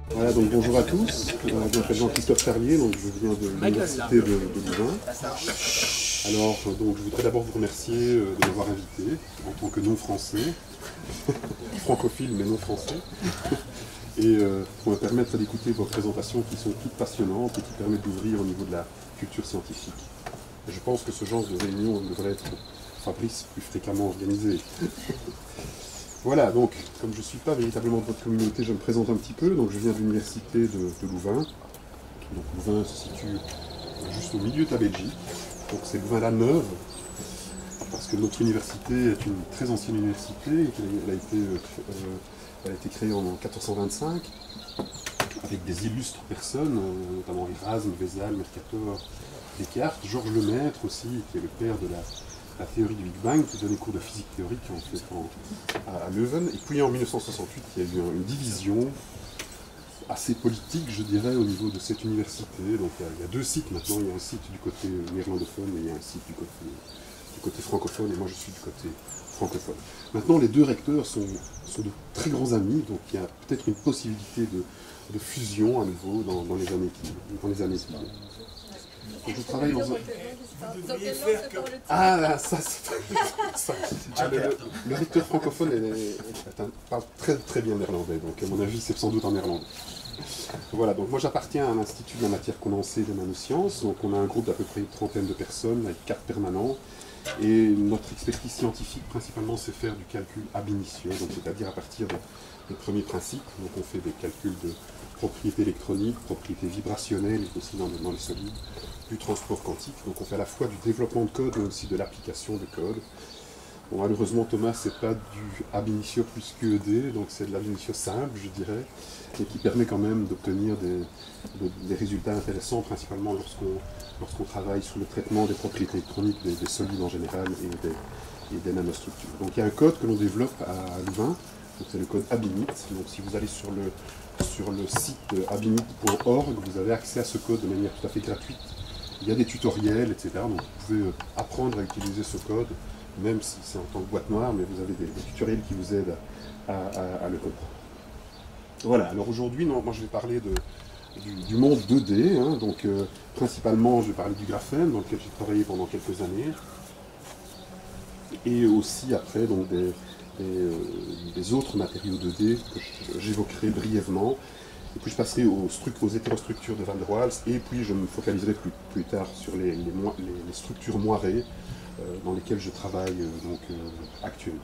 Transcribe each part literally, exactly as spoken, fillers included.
Voilà, donc bonjour à tous. Euh, je m'appelle Jean-Christophe Charlier, donc je viens de l'université de, de Louvain. Alors, euh, donc, je voudrais d'abord vous remercier euh, de m'avoir invité en tant que non-français, francophile mais non-français, et euh, pour me permettre d'écouter vos présentations qui sont toutes passionnantes et qui permettent d'ouvrir au niveau de la culture scientifique. Et je pense que ce genre de réunion devrait être, Fabrice, plus fréquemment organisé. Voilà, donc, comme je ne suis pas véritablement de votre communauté, je me présente un petit peu. Donc, je viens de l'université de, de Louvain. Donc, Louvain se situe juste au milieu de la Belgique. Donc, c'est Louvain-la-Neuve, parce que notre université est une très ancienne université. Et elle, a été, euh, elle a été créée en quatorze cent vingt-cinq, avec des illustres personnes, euh, notamment Erasme, Vézal, Mercator, Descartes, Georges Lemaître aussi, qui est le père de la... la théorie du Big Bang, qui donnait cours de physique théorique en fait en, à, à Leuven. Et puis en mille neuf cent soixante-huit, il y a eu un, une division assez politique, je dirais, au niveau de cette université. Donc il y, a, il y a deux sites maintenant, il y a un site du côté néerlandophone et il y a un site du côté, du côté francophone, et moi je suis du côté francophone. Maintenant, les deux recteurs sont, sont de très grands amis, donc il y a peut-être une possibilité de, de fusion à nouveau dans, dans les années qui dans les années qui viennent. Donc je travaille dans un... Ah, ça, c'est... Ah, le, le, le recteur francophone est, est, est, parle très très bien néerlandais, donc à mon avis c'est sans doute en néerlandais. Voilà, donc moi j'appartiens à l'Institut de la matière condensée des nanosciences, donc on a un groupe d'à peu près une trentaine de personnes, avec quatre permanents, et notre expertise scientifique principalement c'est faire du calcul ab initio, donc c'est-à-dire à partir de, des premiers principes, donc on fait des calculs de propriétés électroniques, propriétés vibrationnelles, et aussi dans, dans les solides, du transport quantique. Donc on fait à la fois du développement de code, mais aussi de l'application de code. Bon, malheureusement, Thomas, c'est pas du ab initio plus que E D, donc c'est de l'ab initio simple, je dirais, mais qui permet quand même d'obtenir des, de, des résultats intéressants, principalement lorsqu'on lorsqu'on travaille sur le traitement des propriétés électroniques des, des solides en général et des, et des nanostructures. Donc il y a un code que l'on développe à Louvain, c'est le code abinit. Donc si vous allez sur le, sur le site abinit point org, vous avez accès à ce code de manière tout à fait gratuite. Il y a des tutoriels, et cetera. Donc vous pouvez apprendre à utiliser ce code, même si c'est en tant que boîte noire, mais vous avez des, des tutoriels qui vous aident à, à, à le comprendre. Voilà, alors aujourd'hui, moi je vais parler de, du, du monde deux D, hein, donc euh, principalement je vais parler du graphène, dans lequel j'ai travaillé pendant quelques années, et aussi après donc des, des, euh, des autres matériaux deux D que j'évoquerai brièvement. Et puis je passerai aux, aux hétérostructures de Van der Waals, et puis je me focaliserai plus, plus tard sur les, les, les, les structures moirées euh, dans lesquelles je travaille euh, donc, euh, actuellement.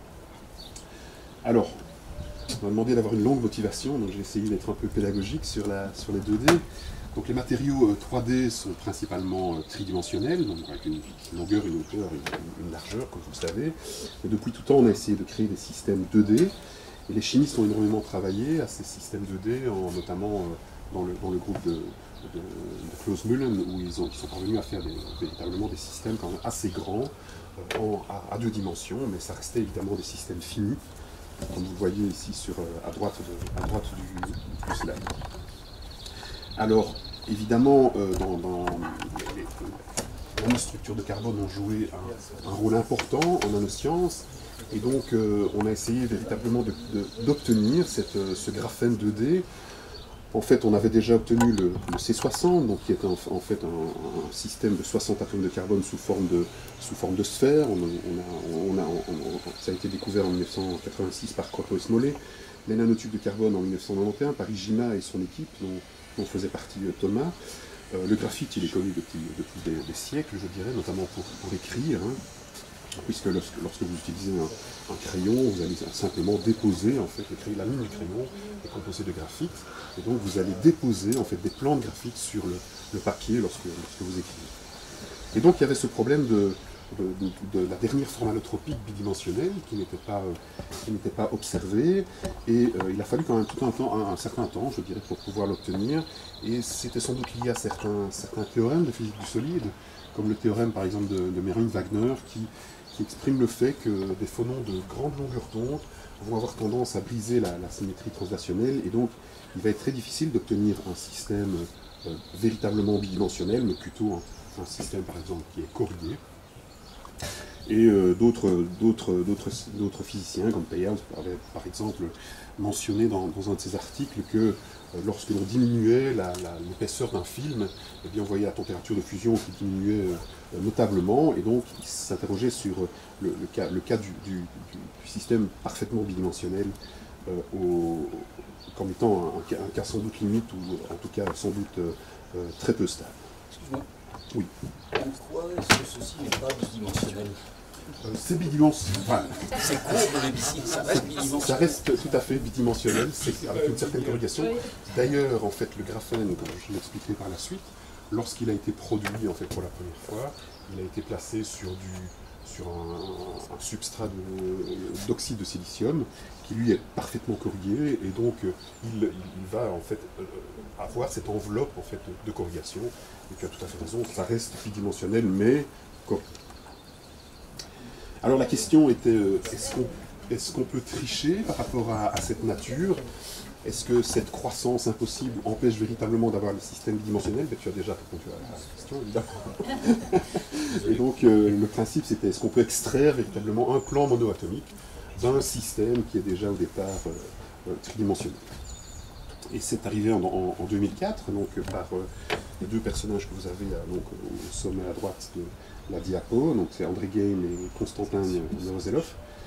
Alors, on m'a demandé d'avoir une longue motivation, donc j'ai essayé d'être un peu pédagogique sur, la, sur les deux D. Donc les matériaux euh, trois D sont principalement euh, tridimensionnels, donc avec une, une longueur, une hauteur et une, une largeur, comme vous le savez. Et depuis tout temps, on a essayé de créer des systèmes deux D. Et les chimistes ont énormément travaillé à ces systèmes deux D, en, notamment euh, dans, le, dans le groupe de, de, de Klaus Mullen, où ils, ont, ils sont parvenus à faire des, véritablement des systèmes quand même assez grands, euh, en, à, à deux dimensions, mais ça restait évidemment des systèmes finis, comme vous voyez ici sur, euh, à droite, de, à droite du, du slide. Alors, évidemment, euh, dans, dans les, les nanostructures de carbone ont joué un, un rôle important en nanosciences. Et donc, euh, on a essayé véritablement d'obtenir euh, ce graphène deux D. En fait, on avait déjà obtenu le, le C soixante, donc qui est en, en fait un, un système de soixante atomes de carbone sous forme de, sous forme de sphère. On, on a, on a, on, on, ça a été découvert en mille neuf cent quatre-vingt-six par Kroto et Smollet. Les nanotubes de carbone en mille neuf cent quatre-vingt-onze par Ijima et son équipe, dont, dont faisait partie Thomas. Euh, le graphite, il est connu depuis, depuis des, des siècles, je dirais, notamment pour, pour écrire. Hein. Puisque lorsque, lorsque vous utilisez un, un crayon, vous allez simplement déposer, en fait, le crayon, la mine du crayon est composée de graphite, et donc vous allez déposer en fait des plans de graphite sur le, le papier lorsque, lorsque vous écrivez. Et donc il y avait ce problème de, de, de, de la dernière forme allotropique bidimensionnelle qui n'était pas, qui n'était pas observée, et euh, il a fallu quand même tout un temps, un, un certain temps, je dirais, pour pouvoir l'obtenir, et c'était sans doute lié à certains, certains théorèmes de physique du solide, comme le théorème par exemple de, de Mering-Wagner, qui qui exprime le fait que des phonons de grande longueur d'onde vont avoir tendance à briser la, la symétrie translationnelle, et donc il va être très difficile d'obtenir un système euh, véritablement bidimensionnel, mais plutôt un, un système par exemple qui est corrigé. Et euh, d'autres physiciens, comme Peierls, avaient par exemple mentionné dans, dans un de ses articles que euh, lorsque l'on diminuait l'épaisseur d'un film, eh bien, on voyait la température de fusion qui diminuait euh, notablement, et donc il s'interrogeait sur le, le cas, le cas du, du, du, du système parfaitement bidimensionnel euh, au, comme étant un, un cas sans doute limite, ou en tout cas sans doute euh, euh, très peu stable. Excuse-moi. Oui. Pourquoi est-ce que ceci n'est pas bidimensionnel? euh, C'est bidimensionnel. Enfin, c'est court, mais ça reste bidimensionnel. Ça reste tout à fait bidimensionnel, c'est avec une certaine corrugation. D'ailleurs, en fait, le graphène, comme je l'expliquerai par la suite, lorsqu'il a été produit en fait, pour la première fois, il a été placé sur, du, sur un, un substrat d'oxyde de, de silicium qui lui est parfaitement corrugé, et donc il, il va en fait avoir cette enveloppe en fait, de, de corrugation. Et tu as tout à fait raison, ça reste bidimensionnel, mais comme. Alors la question était, est-ce qu'on est-ce qu'on peut tricher par rapport à, à cette nature? Est-ce que cette croissance impossible empêche véritablement d'avoir le système bidimensionnel? Tu as déjà répondu à la question, évidemment. Et donc euh, le principe c'était, est-ce qu'on peut extraire véritablement un plan monoatomique d'un système qui est déjà au départ euh, euh, tridimensionnel? Et c'est arrivé en, en, en deux mille quatre, donc par euh, les deux personnages que vous avez euh, donc, au sommet à droite de la diapo, donc c'est André Geim et Konstantin Novoselov,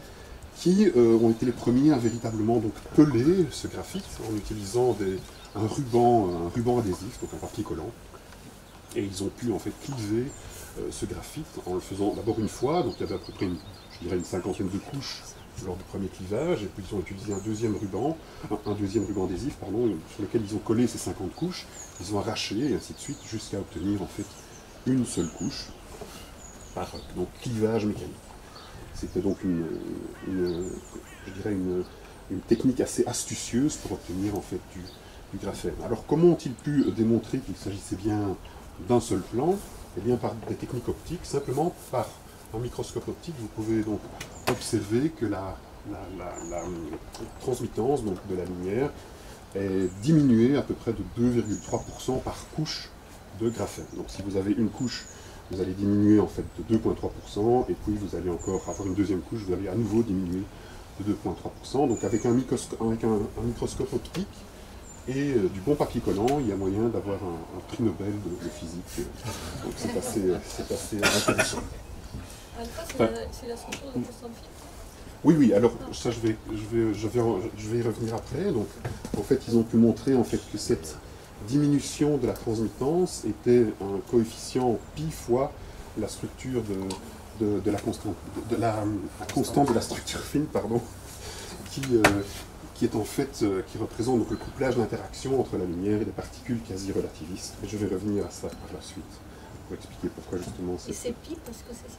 qui euh, ont été les premiers à véritablement donc, peler ce graphite en utilisant des, un, ruban, un ruban adhésif, donc un papier collant. Et ils ont pu en fait cliver euh, ce graphite en le faisant d'abord une fois, donc il y avait à peu près une, je dirais une cinquantaine de couches lors du premier clivage, et puis ils ont utilisé un deuxième ruban, un, un deuxième ruban adhésif, pardon, sur lequel ils ont collé ces cinquante couches, ils ont arraché, et ainsi de suite, jusqu'à obtenir en fait une seule couche, par donc, clivage mécanique. C'était donc une, une, je dirais une, une technique assez astucieuse pour obtenir en fait du, du graphène. Alors comment ont-ils pu démontrer qu'il s'agissait bien d'un seul plan? Eh bien par des techniques optiques, simplement par un microscope optique, vous pouvez donc observer que la, la, la, la transmittance donc, de la lumière est diminuée à peu près de deux virgule trois pour cent par couche de graphène. Donc si vous avez une couche, vous allez diminuer en fait de deux virgule trois pour cent, et puis vous allez encore avoir une deuxième couche, vous allez à nouveau diminuer de deux virgule trois pour cent. Donc avec un microscope, avec un, un microscope optique et euh, du bon papier collant, il y a moyen d'avoir un, un prix Nobel de, de physique. Donc c'est assez, c'est assez intéressant. Alpha, c'est enfin, la, la structure de constante fine? Oui, oui, alors ça je vais, je, vais, je, vais, je vais y revenir après. Donc en fait, ils ont pu montrer en fait, que cette diminution de la transmittance était un coefficient pi fois la structure de, de, de, la, constante, de, de la, la constante de la structure fine, pardon, qui, euh, qui est en fait, euh, qui représente donc, le couplage d'interaction entre la lumière et les particules quasi-relativistes. Et je vais revenir à ça par la suite, pour expliquer pourquoi justement c'est... Et c'est pi parce que c'est ça?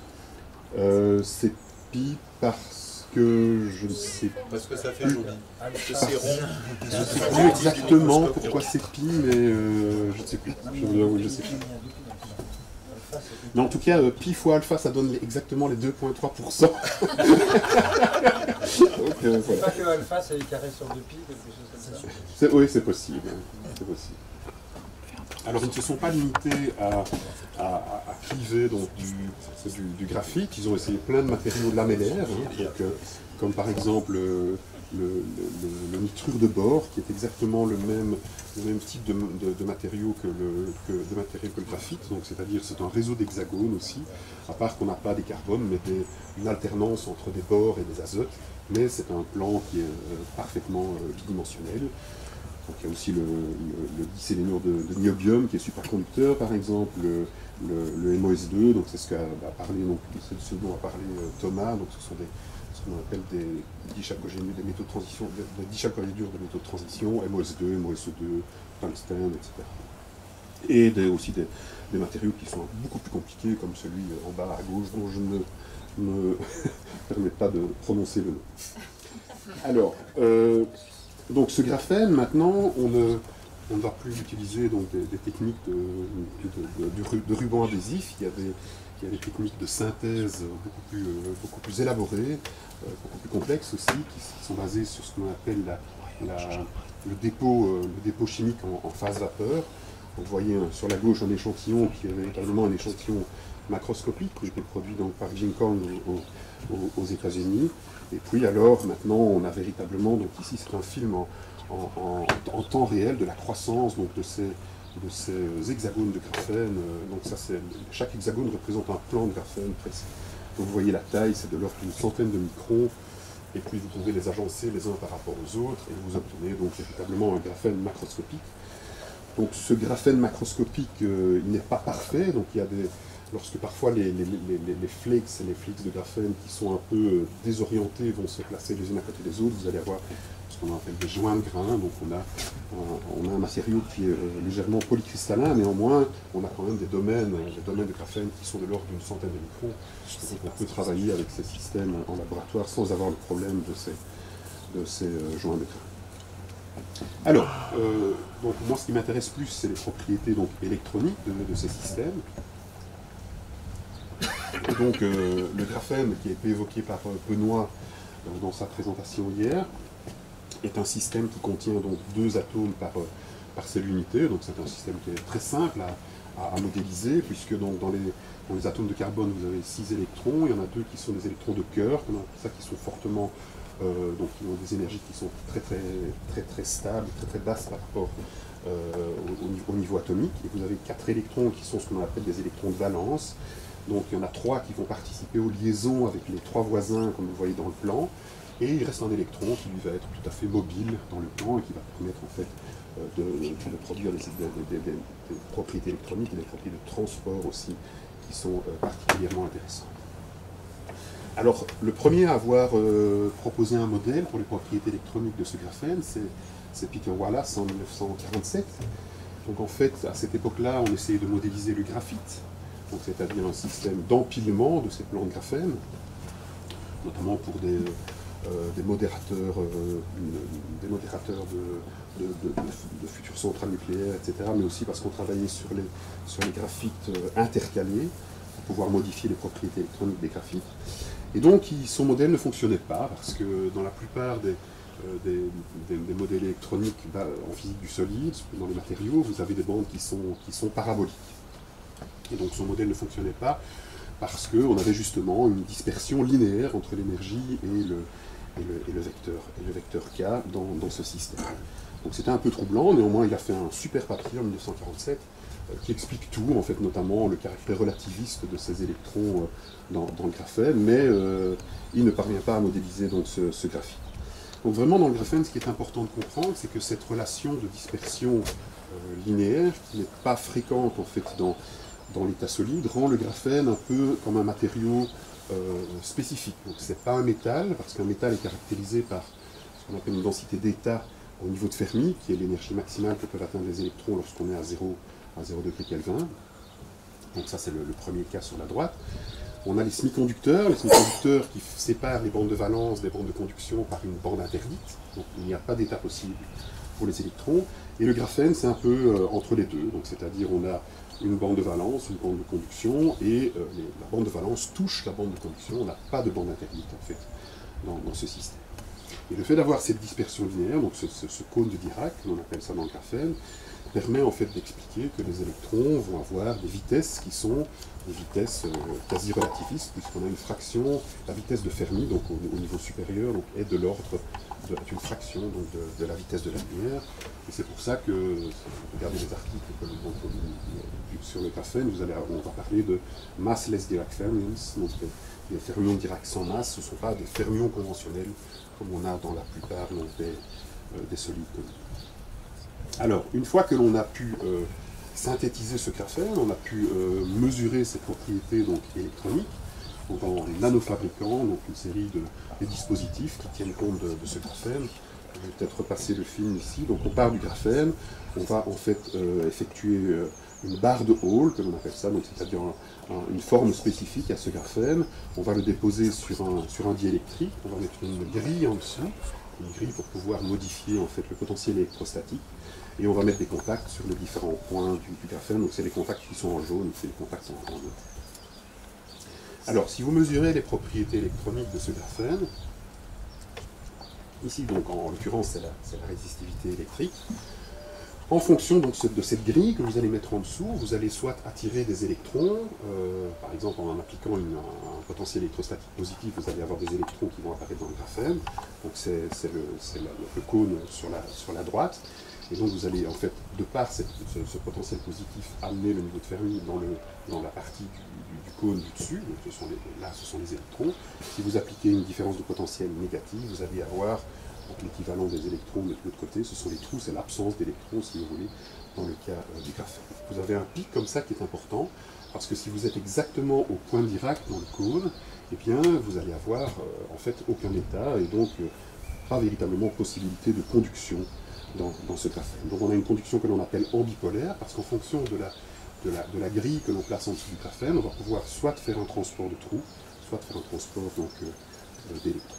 Euh, c'est pi parce que je ne sais pas. Parce que ça fait joli. Parce que c'est rond. Je ne sais plus exactement pourquoi c'est pi, mais euh, je ne sais plus. Je vous avoue, je sais plus. Mais en tout cas, euh, pi fois alpha, ça donne les, exactement les deux virgule trois pour cent. Donc, euh, voilà. Pas que alpha, c'est les carrés sur deux pi, quelque chose comme ça. Oui, c'est possible. C'est possible. Alors, ils ne se sont pas limités à, à, à cliver donc, du, du, du graphite. Ils ont essayé plein de matériaux lamellaires, hein, donc, euh, comme par exemple euh, le, le, le, le nitrure de bore, qui est exactement le même, le même type de, de, de matériau que le, que, de matériau que le graphite. Donc, c'est-à-dire c'est un réseau d'hexagones aussi, à part qu'on n'a pas des carbones, mais des, une alternance entre des bores et des azotes. Mais c'est un plan qui est euh, parfaitement euh, bidimensionnel. Donc, il y a aussi le, le, le disélénure de, de niobium qui est superconducteur, par exemple, le, le, le M O S deux, donc c'est ce, qu'a, a parlé, donc, c'est ce dont a parlé euh, Thomas, donc ce sont des, ce qu'on appelle des dichalcogénures, des métaux de transition, des, des dichalcogénures de métaux de transition, M O S deux, M O S deux, tungstène, et cetera. Et des, aussi des, des matériaux qui sont beaucoup plus compliqués, comme celui en bas à gauche, dont je ne me permets pas de prononcer le nom. Alors, euh, donc ce graphène, maintenant, on ne, on ne va plus utiliser donc, des, des techniques de, de, de, de, de ruban adhésif. Il y, a des, il y a des techniques de synthèse beaucoup plus, euh, beaucoup plus élaborées, euh, beaucoup plus complexes aussi, qui sont basées sur ce qu'on appelle la, la, le, dépôt, euh, le dépôt chimique en, en phase vapeur. Donc, vous voyez hein, sur la gauche un échantillon qui est véritablement un échantillon macroscopique, qui est produit donc par Jim Korn aux, aux, aux États-Unis. Et puis alors, maintenant, on a véritablement, donc ici c'est un film en, en, en, en temps réel de la croissance donc de ces, de ces hexagones de graphène. Donc ça, c'est, chaque hexagone représente un plan de graphène presque. Donc vous voyez la taille, c'est de l'ordre d'une centaine de microns. Et puis vous pouvez les agencer les uns par rapport aux autres et vous obtenez donc véritablement un graphène macroscopique. Donc ce graphène macroscopique, euh, il n'est pas parfait, donc il y a des... Lorsque parfois les, les, les, les flakes et les flakes de graphène qui sont un peu désorientés vont se placer les unes à côté des autres, vous allez avoir ce qu'on appelle des joints de grains, donc on a un, on a un matériau qui est euh, légèrement polycristallin, néanmoins on a quand même des domaines, des domaines de graphène qui sont de l'ordre d'une centaine de microns. Donc on peut travailler avec ces systèmes en laboratoire sans avoir le problème de ces, de ces euh, joints de grains. Alors, euh, donc moi ce qui m'intéresse plus, c'est les propriétés donc, électroniques de, de ces systèmes. Et donc euh, le graphène qui a été évoqué par euh, Benoît euh, dans sa présentation hier est un système qui contient donc deux atomes par, euh, par celle unité. Donc c'est un système qui est très simple à, à, à modéliser, puisque donc, dans, les, dans les atomes de carbone vous avez six électrons, il y en a deux qui sont des électrons de cœur, comme ça qui sont fortement euh, donc qui ont des énergies qui sont très très très très stables, très très basses par rapport euh, au, au niveau atomique. Et vous avez quatre électrons qui sont ce qu'on appelle des électrons de valence. Donc il y en a trois qui vont participer aux liaisons avec les trois voisins, comme vous voyez dans le plan, et il reste un électron qui lui va être tout à fait mobile dans le plan et qui va permettre en fait de, de produire des, des, des, des, des propriétés électroniques et des propriétés de transport aussi qui sont particulièrement intéressantes. Alors le premier à avoir euh, proposé un modèle pour les propriétés électroniques de ce graphène, c'est Peter Wallace en mille neuf cent quarante-sept. Donc en fait, à cette époque-là, on essayait de modéliser le graphite, c'est-à-dire un système d'empilement de ces plans de graphène, notamment pour des, euh, des modérateurs, euh, des modérateurs de, de, de, de, de futures centrales nucléaires, et cetera, mais aussi parce qu'on travaillait sur les, sur les graphites euh, intercalés, pour pouvoir modifier les propriétés électroniques des graphites. Et donc, il, son modèle ne fonctionnait pas, parce que dans la plupart des, euh, des, des, des modèles électroniques bah, en physique du solide, dans les matériaux, vous avez des bandes qui sont, qui sont paraboliques. Et donc son modèle ne fonctionnait pas parce qu'on avait justement une dispersion linéaire entre l'énergie et le, et, le, et, le vecteur, et le vecteur K dans, dans ce système. Donc c'était un peu troublant, néanmoins il a fait un super papier en mille neuf cent quarante-sept euh, qui explique tout, en fait notamment le caractère relativiste de ces électrons euh, dans, dans le graphène, mais euh, il ne parvient pas à modéliser donc, ce, ce graphite. Donc vraiment dans le graphène, ce qui est important de comprendre, c'est que cette relation de dispersion euh, linéaire, qui n'est pas fréquente en fait dans dans l'état solide, rend le graphène un peu comme un matériau euh, spécifique. Donc ce n'est pas un métal, parce qu'un métal est caractérisé par ce qu'on appelle une densité d'état au niveau de Fermi, qui est l'énergie maximale que peuvent atteindre les électrons lorsqu'on est à zéro degré Kelvin. Donc ça c'est le, le premier cas sur la droite. On a les semi-conducteurs, les semi-conducteurs qui séparent les bandes de valence des bandes de conduction par une bande interdite. Donc il n'y a pas d'état possible pour les électrons. Et le graphène c'est un peu euh, entre les deux. Donc c'est-à-dire on a une bande de valence, une bande de conduction, et euh, les, la bande de valence touche la bande de conduction, on n'a pas de bande interdite en fait dans, dans ce système. Et le fait d'avoir cette dispersion linéaire, donc ce, ce, ce cône de Dirac, on appelle ça dans le graphène, permet en fait d'expliquer que les électrons vont avoir des vitesses qui sont des vitesses euh, quasi relativistes, puisqu'on a une fraction, la vitesse de Fermi, donc au, au niveau supérieur, donc, est de l'ordre d'une fraction donc, de, de la vitesse de la lumière. Et c'est pour ça que, si vous regardez les articles que donc, sur le graphène, vous allez, on va parler de massless Dirac fermions, donc les fermions Dirac sans masse, ce ne sont pas des fermions conventionnels comme on a dans la plupart donc, des, euh, des solides connus. Alors, une fois que l'on a pu euh, synthétiser ce graphène, on a pu euh, mesurer ses propriétés donc, électroniques, donc en nanofabriquant donc, une série de, de dispositifs qui tiennent compte de, de ce graphène. Je vais peut-être repasser le film ici. Donc on part du graphène, on va en fait euh, effectuer euh, une barre de Hall, comme on appelle ça, donc c'est-à-dire un, un, une forme spécifique à ce graphène. On va le déposer sur un, sur un diélectrique, on va mettre une grille en dessous, une grille pour pouvoir modifier en fait le potentiel électrostatique. Et on va mettre des contacts sur les différents points du, du graphène. Donc c'est les contacts qui sont en jaune, c'est les contacts en bleu. Alors, si vous mesurez les propriétés électroniques de ce graphène, ici donc en l'occurrence c'est la, la résistivité électrique, En fonction donc, de cette grille que vous allez mettre en dessous, vous allez soit attirer des électrons, euh, par exemple en appliquant une, un potentiel électrostatique positif, vous allez avoir des électrons qui vont apparaître dans le graphène, donc c'est le, le cône sur la, sur la droite, et donc vous allez en fait, de par cette, ce, ce potentiel positif, amener le niveau de Fermi dans, le, dans la partie du, du, du cône du dessus, donc ce sont les, là ce sont les électrons. Si vous appliquez une différence de potentiel négative, vous allez avoir l'équivalent des électrons, mais de l'autre côté, ce sont les trous, c'est l'absence d'électrons, si vous voulez, dans le cas euh, du graphène. Vous avez un pic comme ça qui est important, parce que si vous êtes exactement au point d'Irak dans le cône, eh bien, vous allez avoir euh, en fait aucun état, et donc euh, pas véritablement possibilité de conduction dans, dans ce graphène. Donc on a une conduction que l'on appelle ambipolaire, parce qu'en fonction de la, de, la, de la grille que l'on place en dessous du graphène, on va pouvoir soit faire un transport de trous, soit faire un transport donc euh, euh, d'électrons.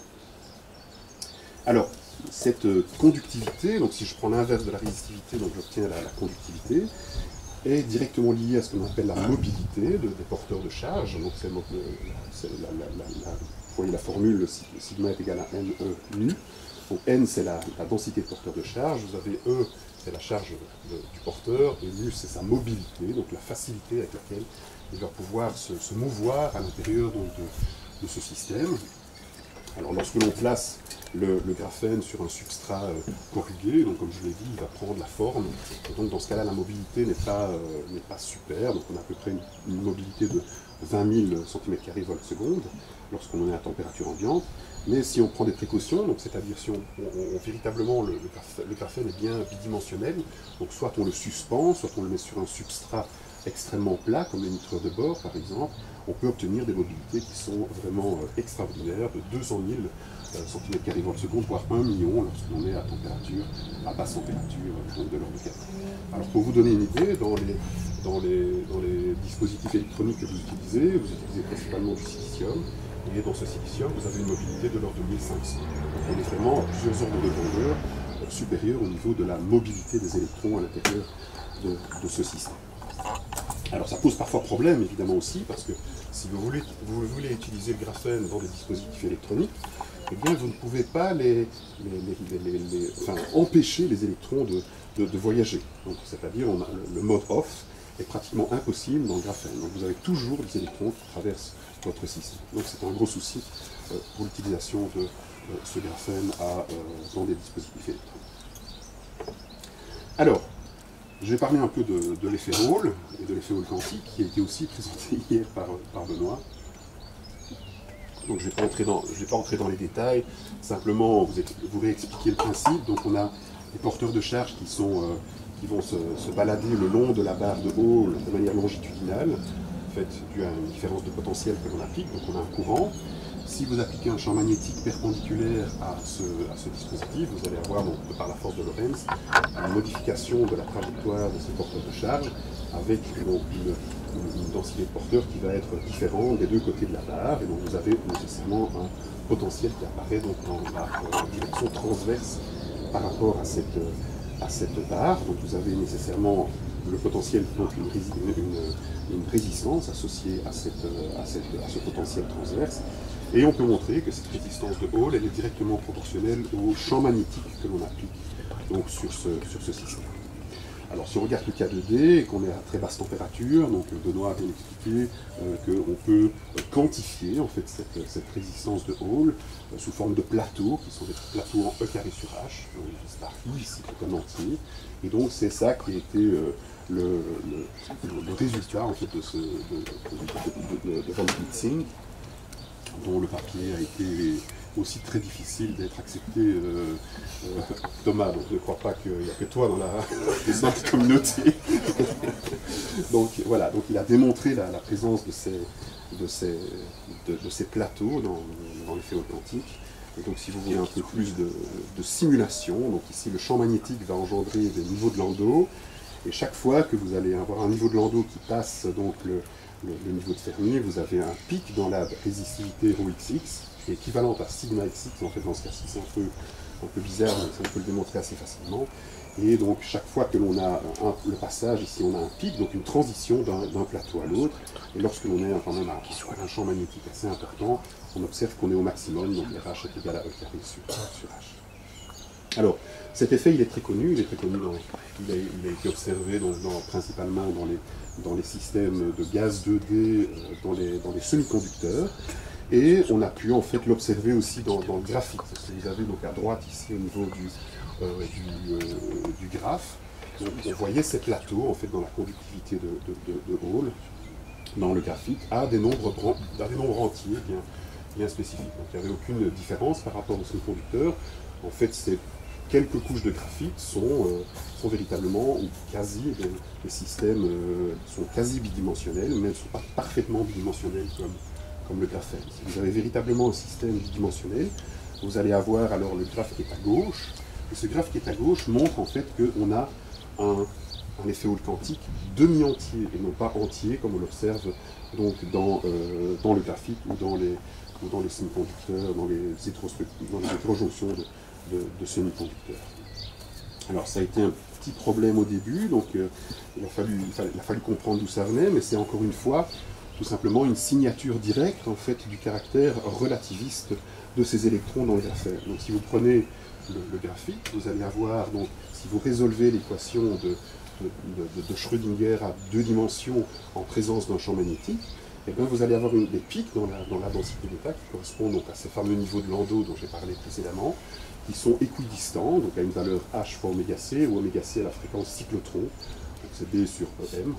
Alors, cette conductivité, donc si je prends l'inverse de la résistivité, donc j'obtiens la, la conductivité, est directement liée à ce qu'on appelle la mobilité de, des porteurs de charge. Donc c'est la, la, la, la, vous voyez la formule, le sigma est égal à N E nu. Donc N c'est la, la densité de porteur de charge, vous avez E c'est la charge de, du porteur, et nu c'est sa mobilité, donc la facilité avec laquelle il va pouvoir se, se mouvoir à l'intérieur de, de ce système. Alors lorsque l'on place le, le graphène sur un substrat euh, corrugé, donc comme je l'ai dit, il va prendre la forme, et donc dans ce cas-là, la mobilité n'est pas, euh, n'est pas super, donc on a à peu près une, une mobilité de vingt mille centimètres carrés volts seconde, lorsqu'on est à température ambiante, mais si on prend des précautions, donc c'est-à-dire si on, on, on véritablement le, le, graphène, le graphène est bien bidimensionnel, donc soit on le suspend, soit on le met sur un substrat extrêmement plat, comme les nitrures de bord par exemple, on peut obtenir des mobilités qui sont vraiment euh, extraordinaires, de deux cent mille euh, centimètres carrés volts seconde, voire un million lorsqu'on est à température, à basse température, donc de l'ordre de quatre. Alors pour vous donner une idée, dans les, dans, les, dans les dispositifs électroniques que vous utilisez, vous utilisez principalement du silicium, et dans ce silicium, vous avez une mobilité de l'ordre de mille cinq cents. Donc on est vraiment à plusieurs ordres de grandeur euh, supérieurs au niveau de la mobilité des électrons à l'intérieur de, de ce système. Alors ça pose parfois problème évidemment aussi, parce que si vous voulez, vous voulez utiliser le graphène dans des dispositifs électroniques, eh bien vous ne pouvez pas les, les, les, les, les, enfin, empêcher les électrons de, de, de voyager. C'est-à-dire le, le mode off est pratiquement impossible dans le graphène. Donc vous avez toujours des électrons qui traversent votre système. Donc c'est un gros souci euh, pour l'utilisation de euh, ce graphène à, euh, dans des dispositifs électroniques. Alors, je vais parler un peu de, de l'effet Hall et de l'effet Hall quantique qui a été aussi présenté hier par, par Benoît. Donc je ne vais pas entrer dans, je vais pas entrer dans les détails, simplement vous, vous réexpliquer le principe. Donc on a des porteurs de charge qui, sont, euh, qui vont se, se balader le long de la barre de Hall de manière longitudinale, en fait dû à une différence de potentiel que l'on applique, donc on a un courant. Si vous appliquez un champ magnétique perpendiculaire à ce, à ce dispositif, vous allez avoir, donc, par la force de Lorentz, une modification de la trajectoire de ces porteurs de charge avec donc, une, une, une densité de porteurs qui va être différente des deux côtés de la barre. Et donc vous avez nécessairement un potentiel qui apparaît donc, dans la euh, direction transverse par rapport à cette, à cette barre. Donc vous avez nécessairement le potentiel, donc une, une, une résistance associée à, cette, à, cette, à ce potentiel transverse. Et on peut montrer que cette résistance de Hall elle est directement proportionnelle au champ magnétique que l'on applique donc, sur, ce, sur ce système. Alors si on regarde le cas deux D et qu'on est à très basse température, donc Benoît a bien expliqué euh, qu'on peut quantifier en fait, cette, cette résistance de Hall euh, sous forme de plateaux, qui sont des plateaux en E carré sur H, donc c'est ici tout un entier. Et donc c'est ça qui a été euh, le, le, le résultat en fait, de, ce, de, de, de, de, de Von Klitzing, dont le papier a été aussi très difficile d'être accepté. Euh, euh, Thomas, donc ne crois pas qu'il n'y a que toi dans la, dans la communauté. Donc voilà, donc il a démontré la, la présence de ces, de ces, de, de ces plateaux dans, dans l'effet Hall quantique. Et donc si vous voulez un peu plus de, de simulation, donc ici le champ magnétique va engendrer des niveaux de Landau, et chaque fois que vous allez avoir un niveau de Landau qui passe donc le Le, le niveau de Fermi, vous avez un pic dans la résistivité ρ x x, qui est équivalente à sigma x x, en fait dans ce cas-ci c'est un peu, un peu bizarre, mais ça on peut le démontrer assez facilement. Et donc chaque fois que l'on a un, le passage, ici on a un pic, donc une transition d'un plateau à l'autre, et lorsque l'on est quand même à un champ magnétique assez important, on observe qu'on est au maximum, donc R H est égal à E carré sur, sur H. Alors, cet effet, il est très connu, il est très connu, dans, il, a, il a été observé dans, dans, principalement dans les, dans les systèmes de gaz deux D, euh, dans les, dans les semi-conducteurs, et on a pu en fait l'observer aussi dans, dans le graphite. Vous avez donc à droite ici au niveau du, euh, du, euh, du graphe, donc, on voyait ces plateaux en fait dans la conductivité de, de, de, de Hall, dans le graphite, à des nombres, à des nombres entiers bien, bien spécifiques. Donc il n'y avait aucune différence par rapport au semi-conducteur. En fait, ces quelques couches de graphite sont, euh, sont véritablement, ou quasi, les, les systèmes euh, sont quasi bidimensionnels, mais ne sont pas parfaitement bidimensionnels comme, comme le graphène. Si vous avez véritablement un système bidimensionnel, vous allez avoir alors le graphe qui est à gauche, et ce graphe qui est à gauche montre en fait qu'on a un, un effet Hall quantique demi-entier, et non pas entier, comme on l'observe donc dans, euh, dans le graphite ou dans les, ou dans les semi-conducteurs, dans les, dans les hétérojonctions de, de, de semi-conducteurs. Alors ça a été un petit problème au début, donc euh, il, a fallu, il, fallait, il a fallu comprendre d'où ça venait, mais c'est encore une fois tout simplement une signature directe en fait du caractère relativiste de ces électrons dans le graphène. Donc si vous prenez le, le graphite, vous allez avoir, donc si vous résolvez l'équation de, de, de, de Schrödinger à deux dimensions en présence d'un champ magnétique, et bien vous allez avoir une, des pics dans la, dans la densité d'état qui correspondent donc à ces fameux niveaux de Landau dont j'ai parlé précédemment, qui sont équidistants, donc à une valeur h fois oméga c, où oméga c est la fréquence cyclotron, donc c'est B sur E M.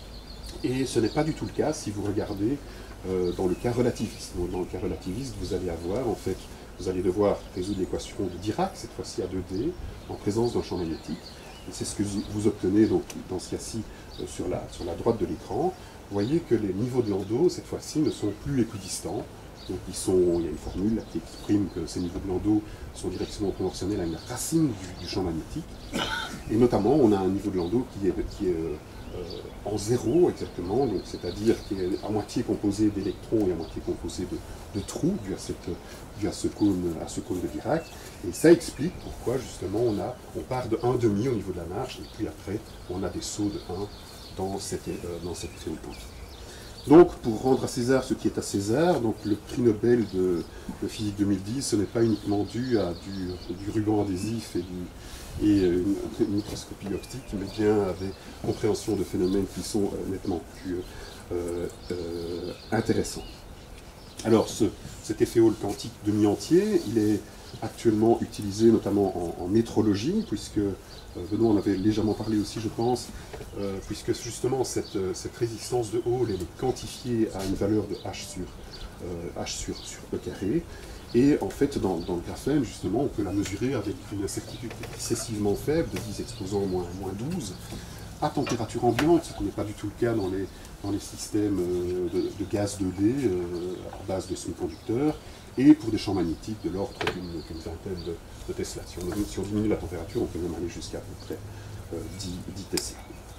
Et ce n'est pas du tout le cas si vous regardez euh, dans le cas relativiste. Donc, dans le cas relativiste, vous allez avoir, en fait, vous allez devoir résoudre l'équation de Dirac, cette fois-ci à deux D, en présence d'un champ magnétique. Et c'est ce que vous obtenez donc, dans ce cas-ci euh, sur, la, sur la droite de l'écran. Vous voyez que les niveaux de Landau, cette fois-ci, ne sont plus équidistants. Donc ils sont, il y a une formule là, qui exprime que ces niveaux de Landau sont directement proportionnels à une racine du, du champ magnétique. Et notamment, on a un niveau de Landau qui est, qui est euh, euh, en zéro exactement, donc c'est-à-dire qui est à moitié composé d'électrons et à moitié composé de, de trous dû à, cette, dû à ce cône, à ce cône de Dirac. Et ça explique pourquoi justement on, a, on part de un virgule cinq au niveau de la marge, et puis après on a des sauts de un dans cet, euh, dans cet effet Hall quantique. Donc, pour rendre à César ce qui est à César, donc le prix Nobel de, de physique deux mille dix, ce n'est pas uniquement dû à du, du ruban adhésif et, du, et une, une microscopie optique, mais bien à des compréhensions de phénomènes qui sont euh, nettement plus euh, euh, intéressants. Alors, ce, cet effet Hall quantique demi-entier, il est actuellement utilisé notamment en, en métrologie, puisque Euh, Benoît en avait légèrement parlé aussi, je pense, euh, puisque justement cette, cette résistance de Hall elle est quantifiée à une valeur de H sur, euh, H sur, sur E carré. Et en fait, dans, dans le graphène, justement, on peut la mesurer avec une incertitude excessivement faible, de dix exposants moins, moins douze, à température ambiante, ce qui n'est pas du tout le cas dans les, dans les systèmes de, de gaz deux D euh, à base de semi-conducteurs, et pour des champs magnétiques de l'ordre d'une qu vingtaine de, de Tesla. Si on, si on diminue la température, on peut même aller jusqu'à à peu près euh, dix, dix Tesla.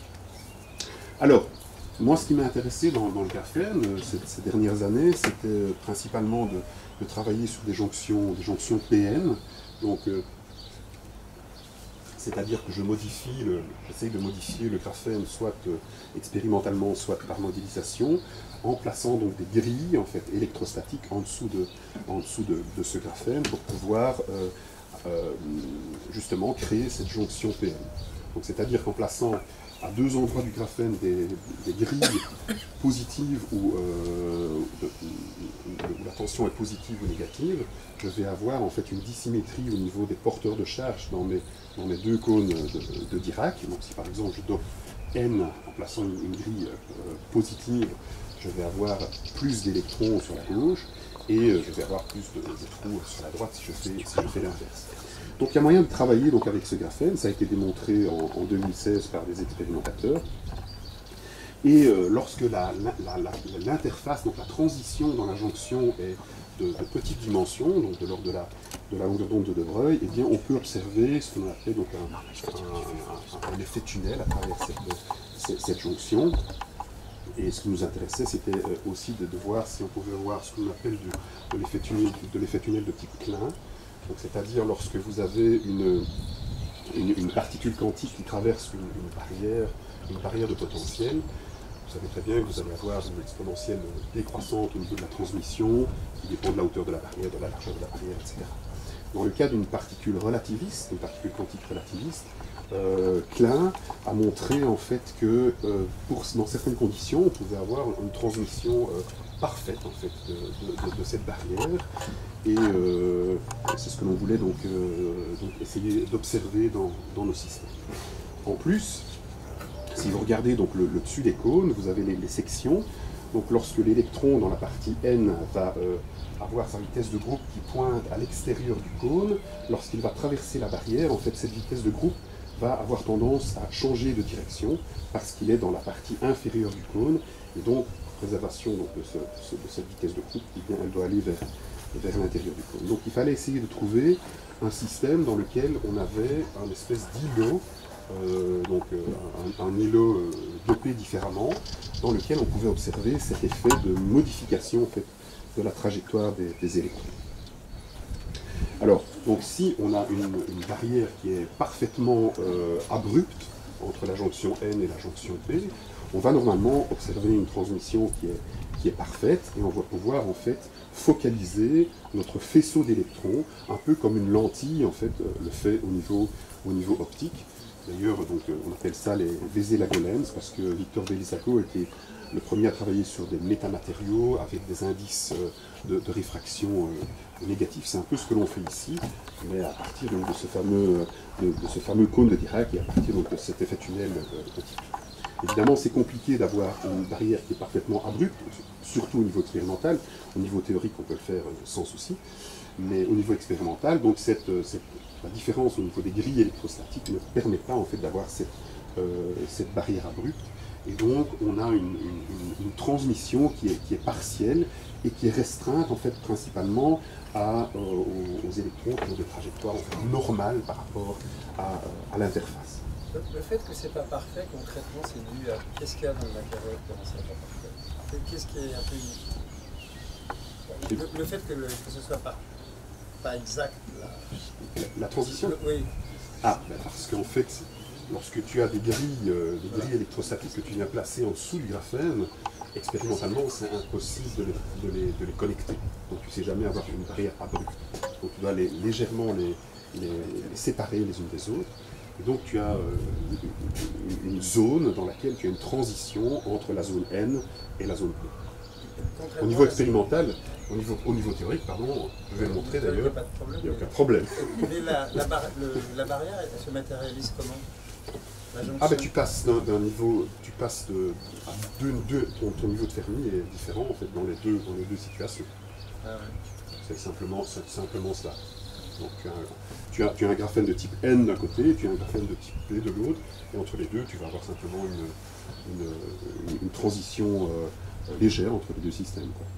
Alors, moi, ce qui m'a intéressé dans, dans le graphène euh, ces, ces dernières années, c'était principalement de, de travailler sur des jonctions, des jonctions P N. Donc, euh, c'est-à-dire que je modifie, le, j'essaye de modifier le graphène soit euh, expérimentalement, soit par modélisation, en plaçant donc des grilles en fait électrostatiques en dessous de, en dessous de, de ce graphène pour pouvoir euh, euh, justement créer cette jonction P N. Donc c'est-à-dire qu'en plaçant à deux endroits du graphène des, des grilles positives où, euh, de, où la tension est positive ou négative, je vais avoir en fait une dissymétrie au niveau des porteurs de charge dans mes, dans mes deux cônes de, de Dirac. Donc si par exemple je dope N en plaçant une, une grille euh, positive, je vais avoir plus d'électrons sur la gauche et euh, je vais avoir plus de, de trous sur la droite si je fais, si je fais l'inverse. Donc il y a moyen de travailler donc, avec ce graphène, ça a été démontré en, en deux mille seize par des expérimentateurs. Et euh, lorsque l'interface, donc la transition dans la jonction est de, de petites dimensions, donc de l'ordre de la, de la longueur d'onde de De Broglie, eh bien on peut observer ce qu'on appelle donc un, un, un, un effet tunnel à travers cette, cette, cette jonction. Et ce qui nous intéressait, c'était aussi de, de voir si on pouvait voir ce qu'on appelle du, de l'effet tunnel, de l'effet tunnel de type Klein. C'est-à-dire lorsque vous avez une, une, une particule quantique qui traverse une, une, barrière, une barrière de potentiel, vous savez très bien que vous allez avoir une exponentielle décroissante au niveau de la transmission, qui dépend de la hauteur de la barrière, de la largeur de la barrière, et cetera. dans le cas d'une particule relativiste, une particule quantique relativiste, euh, Klein a montré en fait que euh, pour, dans certaines conditions, on pouvait avoir une transmission euh, parfaite en fait de, de, de, de cette barrière. Et euh, c'est ce que l'on voulait donc, euh, donc essayer d'observer dans, dans nos systèmes. En plus, si vous regardez donc le, le dessus des cônes, vous avez les, les sections. Donc lorsque l'électron dans la partie N va euh, avoir sa vitesse de groupe qui pointe à l'extérieur du cône, lorsqu'il va traverser la barrière, en fait cette vitesse de groupe va avoir tendance à changer de direction parce qu'il est dans la partie inférieure du cône. Et donc, préservation donc, de, ce, ce, de cette vitesse de groupe, eh bien, elle doit aller vers, vers l'intérieur du cône. Donc il fallait essayer de trouver un système dans lequel on avait un espèce d'îlot, euh, donc euh, un, un îlot euh, dopé différemment, dans lequel on pouvait observer cet effet de modification en fait, de la trajectoire des, des électrons. Alors, donc si on a une, une barrière qui est parfaitement euh, abrupte entre la jonction N et la jonction P, on va normalement observer une transmission qui est, qui est parfaite et on va pouvoir en fait focaliser notre faisceau d'électrons, un peu comme une lentille en fait le fait au niveau, au niveau optique. D'ailleurs, donc on appelle ça les Vézélago-lens parce que Victor Belissaco était le premier à travailler sur des métamatériaux avec des indices de, de réfraction euh, négatifs. C'est un peu ce que l'on fait ici, mais à partir donc, de, ce fameux, de, de ce fameux cône de Dirac et à partir donc, de cet effet tunnel euh, optique. Évidemment, c'est compliqué d'avoir une barrière qui est parfaitement abrupte, surtout au niveau expérimental. Au niveau théorique, on peut le faire sans souci, mais au niveau expérimental, donc cette, cette, la différence au niveau des grilles électrostatiques ne permet pas en fait d'avoir cette, euh, cette barrière abrupte. Et donc, on a une, une, une transmission qui est, qui est partielle et qui est restreinte en fait principalement à, euh, aux, aux électrons qui ont des trajectoires en fait, normales par rapport à, à l'interface. Le fait que c'est pas parfait, concrètement, c'est dû à qu'est-ce qu'il y a dans le matériau quand c'est pas parfait. Qu'est-ce qui est un peu unique. Le, le fait que, le, que ce soit pas, pas exact. La, la, la transition le, Oui. Ah, ben parce qu'en fait, lorsque tu as des grilles, euh, des grilles électrostatiques que tu viens placer en dessous du graphène, expérimentalement, c'est impossible de les, de, les, de les connecter. Donc tu ne sais jamais avoir une barrière abrupte. Donc tu dois les, légèrement les, les, les séparer les unes des autres. Et donc tu as euh, une zone dans laquelle tu as une transition entre la zone N et la zone P. Au niveau expérimental, au niveau, au niveau théorique, pardon, je vais le montrer d'ailleurs, il n'y a aucun problème. Mais la, la, bar, le, la barrière, elle se matérialise comment? Ah ben tu passes d'un niveau, tu passes de, à deux, deux ton, ton niveau de Fermi est différent en fait dans les deux, dans les deux situations. Ah ouais. C'est simplement, c'est simplement cela. Donc tu as, tu, as, tu as un graphène de type N d'un côté, et tu as un graphène de type P de l'autre, et entre les deux, tu vas avoir simplement une, une, une transition euh, légère entre les deux systèmes, quoi.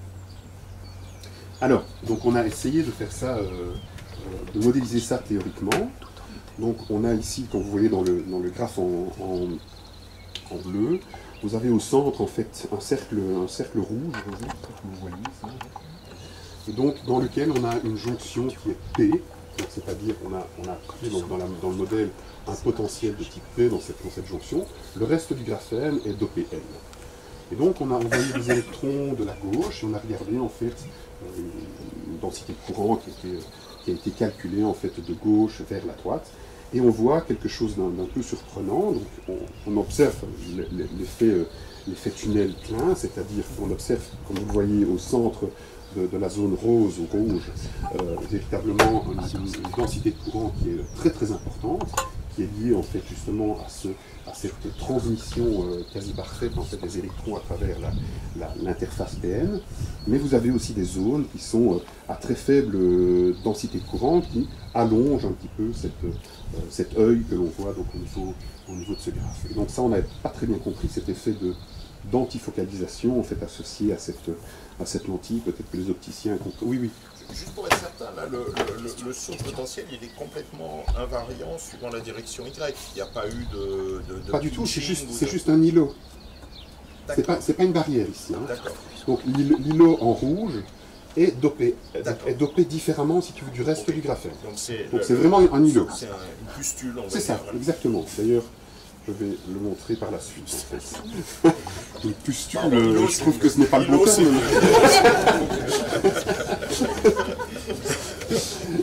Alors, donc on a essayé de faire ça, euh, de modéliser ça théoriquement. Donc on a ici, comme vous voyez dans le, dans le graphe en, en, en bleu, vous avez au centre en fait un cercle, un cercle rouge, vous voyez ici. Et donc dans lequel on a une jonction qui est P, c'est-à-dire on a, on a donc dans, la, dans le modèle un potentiel de type P dans cette, dans cette jonction. Le reste du graphène est dopé N. Et donc on a envoyé des électrons de la gauche et on a regardé en fait une densité de courant qui, était, qui a été calculée en fait de gauche vers la droite. Et on voit quelque chose d'un peu surprenant. Donc on, on observe l'effet l'effet tunnel Klein, c'est-à-dire qu'on observe, comme vous le voyez au centre de, de la zone rose ou rouge, euh, véritablement une, une densité de courant qui est très très importante, qui est liée en fait justement à, ce, à cette transmission euh, quasi parfaite en fait, des électrons à travers l'interface P N. Mais vous avez aussi des zones qui sont euh, à très faible euh, densité de courant qui allongent un petit peu cette, euh, cet œil que l'on voit donc, au, niveau, au niveau de ce graphe. Et donc ça, on n'avait pas très bien compris cet effet de d'antifocalisation en fait associé à cette, à cette lentille. Peut-être que les opticiens ont compris. Oui, oui. Juste pour être certain, là, le, le, le, le saut potentiel, il est complètement invariant suivant la direction Y. Il n'y a pas eu de... de, de pas du tout, c'est juste, de... c'est juste un îlot. C'est pas, c'est pas une barrière ici. Hein. Donc l'îlot en rouge est dopé, est dopé différemment, si tu veux, du reste okay. du graphène. Donc c'est vraiment un îlot. C'est un, une pustule, on va dire. C'est ça, exactement. D'ailleurs, je vais le montrer par la suite. En fait. Une pustule, ah, euh, je trouve que ce n'est pas le bon terme.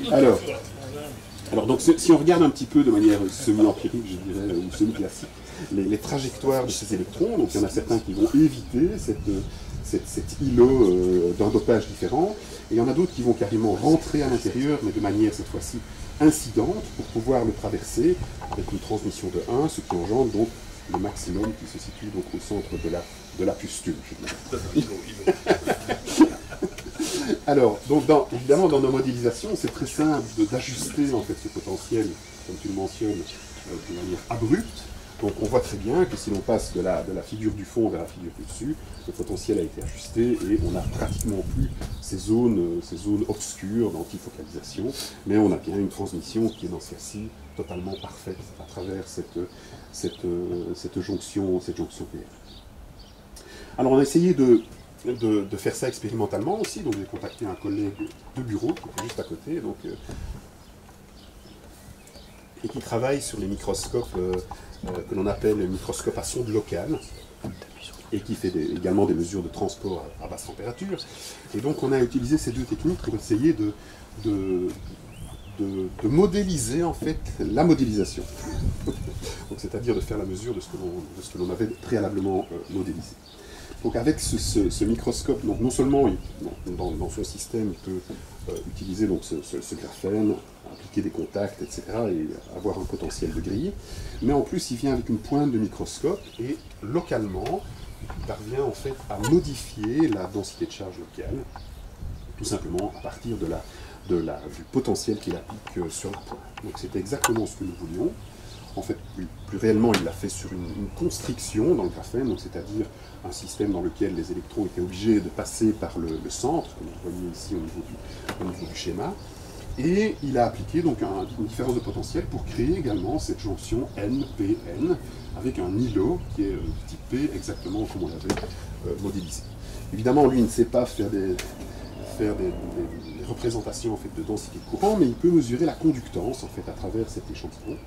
Alors, alors donc, si on regarde un petit peu de manière semi-empirique, je dirais, ou semi-classique, les, les trajectoires de ces électrons, donc il y en a certains qui vont éviter cette, cette, cet îlot euh, d'un dopage différent, et il y en a d'autres qui vont carrément rentrer à l'intérieur, mais de manière cette fois-ci incidente, pour pouvoir le traverser avec une transmission de un, ce qui engendre donc le maximum qui se situe donc au centre de la, de la pustule. Je Alors, donc dans, évidemment, dans nos modélisations, c'est très simple d'ajuster en fait ce potentiel, comme tu le mentionnes, euh, de manière abrupte. Donc on voit très bien que si l'on passe de la, de la figure du fond vers la figure du dessus, le potentiel a été ajusté et on n'a pratiquement plus ces zones, ces zones obscures d'antifocalisation, mais on a bien une transmission qui est dans ce cas-ci totalement parfaite à travers cette, cette, cette jonction, cette jonction P N. Alors on a essayé de, de, de faire ça expérimentalement aussi, donc j'ai contacté un collègue de bureau qui est juste à côté, donc, euh, et qui travaille sur les microscopes euh, euh, que l'on appelle les microscopes à sonde locale, et qui fait des, également des mesures de transport à, à basse température. Et donc on a utilisé ces deux techniques pour essayer de, de, de, de modéliser en fait la modélisation. Donc c'est-à-dire de faire la mesure de ce que l'on avait préalablement euh, modélisé. Donc avec ce, ce, ce microscope, donc non seulement il, dans, dans son système il peut euh, utiliser donc ce, ce, ce graphène, appliquer des contacts, et cetera, et avoir un potentiel de grille, mais en plus il vient avec une pointe de microscope et localement il parvient en fait à modifier la densité de charge locale, tout simplement à partir de la, de la, du potentiel qu'il applique sur la pointe. Donc c'était exactement ce que nous voulions. En fait, plus, plus réellement, il l'a fait sur une, une constriction dans le graphène, donc c'est-à-dire un système dans lequel les électrons étaient obligés de passer par le, le centre, comme vous voyez ici au niveau du, au niveau du schéma. Et il a appliqué donc un, une différence de potentiel pour créer également cette jonction N P N avec un îlot qui est type P exactement comme on l'avait euh, modélisé. Évidemment, lui, il ne sait pas faire des, faire des, des, des représentations en fait, de densité de courant, mais il peut mesurer la conductance en fait, à travers cet échantillon.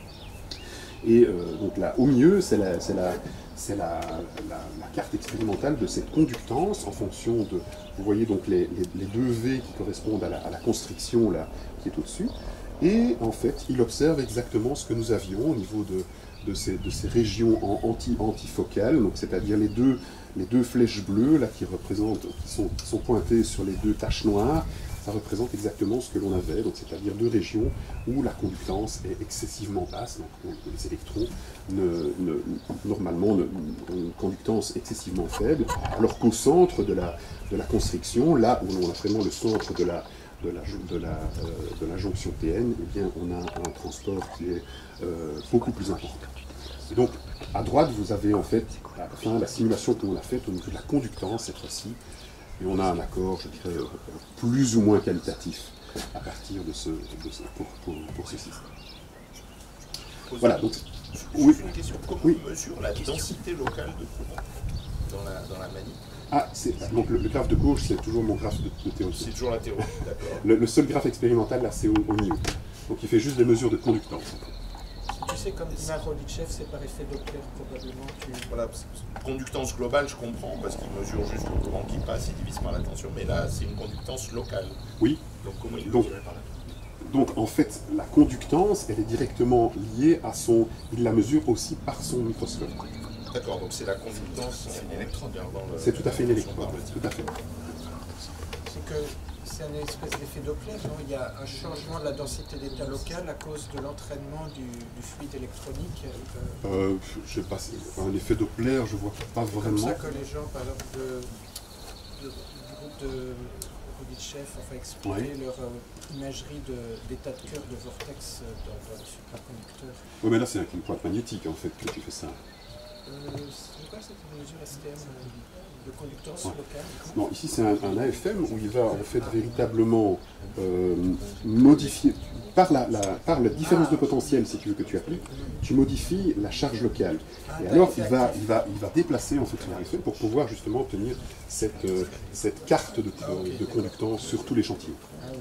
Et euh, donc là, au mieux, c'est la, la, la, la, la carte expérimentale de cette conductance en fonction de, vous voyez donc les, les, les deux V qui correspondent à la, à la constriction là, qui est au-dessus. Et en fait, il observe exactement ce que nous avions au niveau de, de, ces, de ces régions en anti, antifocales, donc c'est-à-dire les deux, les deux flèches bleues là, qui, représentent, qui, sont, qui sont pointées sur les deux taches noires. Ça représente exactement ce que l'on avait, donc c'est-à-dire deux régions où la conductance est excessivement basse, donc les électrons ne, ne, normalement ne, ont une conductance excessivement faible, alors qu'au centre de la, de la constriction, là où on a vraiment le centre de la, de la, de la, euh, de la jonction P N, eh bien on a un transport qui est euh, beaucoup plus important. Et donc à droite, vous avez en fait à la fin la simulation que l'on a faite au niveau de la conductance cette fois-ci. Et on a un accord, je dirais, plus ou moins qualitatif à partir de ce, de ce pour, pour, pour ce système. Voilà, donc... Oui. Une question, comment oui. on mesure la densité locale de courant dans la, dans la manip? Ah, donc le, le graphe de gauche, c'est toujours mon graphe de, de théorie. C'est toujours la théorie, d'accord. Le, le seul graphe expérimental, là, c'est au, au milieu. Donc il fait juste des mesures de conductance. Tu sais, comme dit Marolitchev, c'est par effet Doppler, probablement. Tu... Voilà, conductance globale, je comprends, parce qu'il mesure juste le courant qui passe, il divise par la tension, mais là, c'est une conductance locale. Oui. Donc, comment il donc, par là donc, en fait, la conductance, elle est directement liée à son... Il la mesure aussi par son microscope. D'accord, donc c'est la conductance en électron. C'est tout à fait une électron, tout à fait. C'est que... C'est un espèce d'effet Doppler, non? Il y a un changement de la densité d'état local à cause de l'entraînement du, du fluide électronique. Euh, euh, je sais pas, un effet Doppler, je vois pas vraiment. C'est comme ça que les gens, par exemple, de, de, du groupe de Roditchev, enfin, expliquaient ouais. leur euh, imagerie d'état de, de cœur de vortex dans, dans le supraconducteur. Oui, mais là, c'est avec une pointe magnétique, en fait, que tu fais ça. Euh, c'est quoi cette mesure S T M euh, de conductance ouais. locale? Non, ici c'est un, un A F M où il va en fait véritablement euh, modifier, par la, la, par la différence de potentiel, si tu veux, que tu appliques, tu modifies la charge locale. Et alors il va, il va, il va déplacer en fait son A F M pour pouvoir justement obtenir cette, euh, cette carte de, de, de conductance sur tout l'échantillon.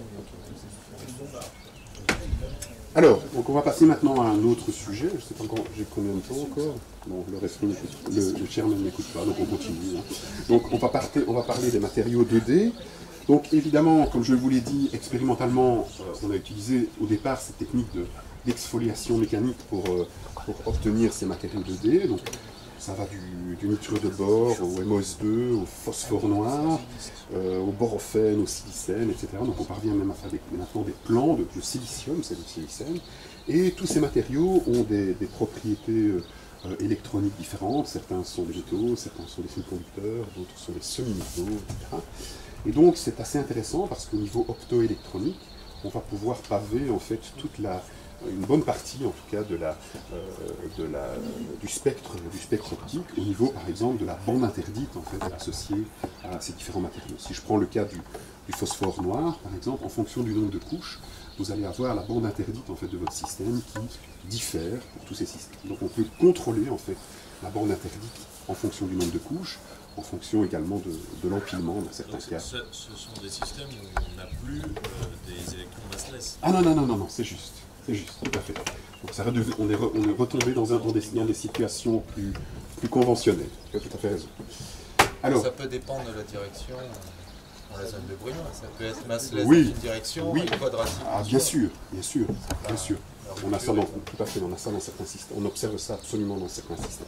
Alors, donc on va passer maintenant à un autre sujet. Je ne sais pas encore, j'ai combien de temps encore. Bon, le reste, le, le chairman n'écoute pas, donc on continue. Hein. Donc on va, partir, on va parler des matériaux deux D. Donc évidemment, comme je vous l'ai dit, expérimentalement, euh, on a utilisé au départ cette technique de- d'exfoliation mécanique pour, euh, pour obtenir ces matériaux deux D. Donc ça va du, du nitrure de bore au M O S deux, au phosphore noir, euh, au borophène, au silicène, et cetera. Donc on parvient même à faire des, maintenant des plans de, de silicium, c'est du silicène. Et tous ces matériaux ont des, des propriétés euh, euh, électroniques différentes. Certains sont des métaux, certains sont des semi-conducteurs, d'autres sont des semi-métaux, et cetera. Et donc c'est assez intéressant parce qu'au niveau optoélectronique, on va pouvoir paver en fait toute la, une bonne partie en tout cas de la, euh, de la, du, spectre, du spectre optique au niveau par exemple de la bande interdite en fait, associée à ces différents matériaux. Si je prends le cas du, du phosphore noir par exemple, en fonction du nombre de couches, vous allez avoir la bande interdite en fait, de votre système qui diffère pour tous ces systèmes. Donc on peut contrôler en fait la bande interdite en fonction du nombre de couches, en fonction également de, de l'empilement dans certains Donc, cas. Ce, ce sont des systèmes où on n'a plus euh, des électrons massless. Ah non, non, non, non, non, c'est juste. C'est juste, tout à fait. Donc ça redevient, on, est re, on est retombé dans, un, dans, des, dans des situations plus, plus conventionnelles. Tu as tout à fait raison. Alors, ça peut dépendre de la direction dans la zone de bruit. Ça peut être massless oui, dans une direction oui. et quadratique. Ah, bien sûr, bien sûr, bien sûr. On a ça dans, tout à fait, on a ça dans certains systèmes. On observe ça absolument dans certains systèmes.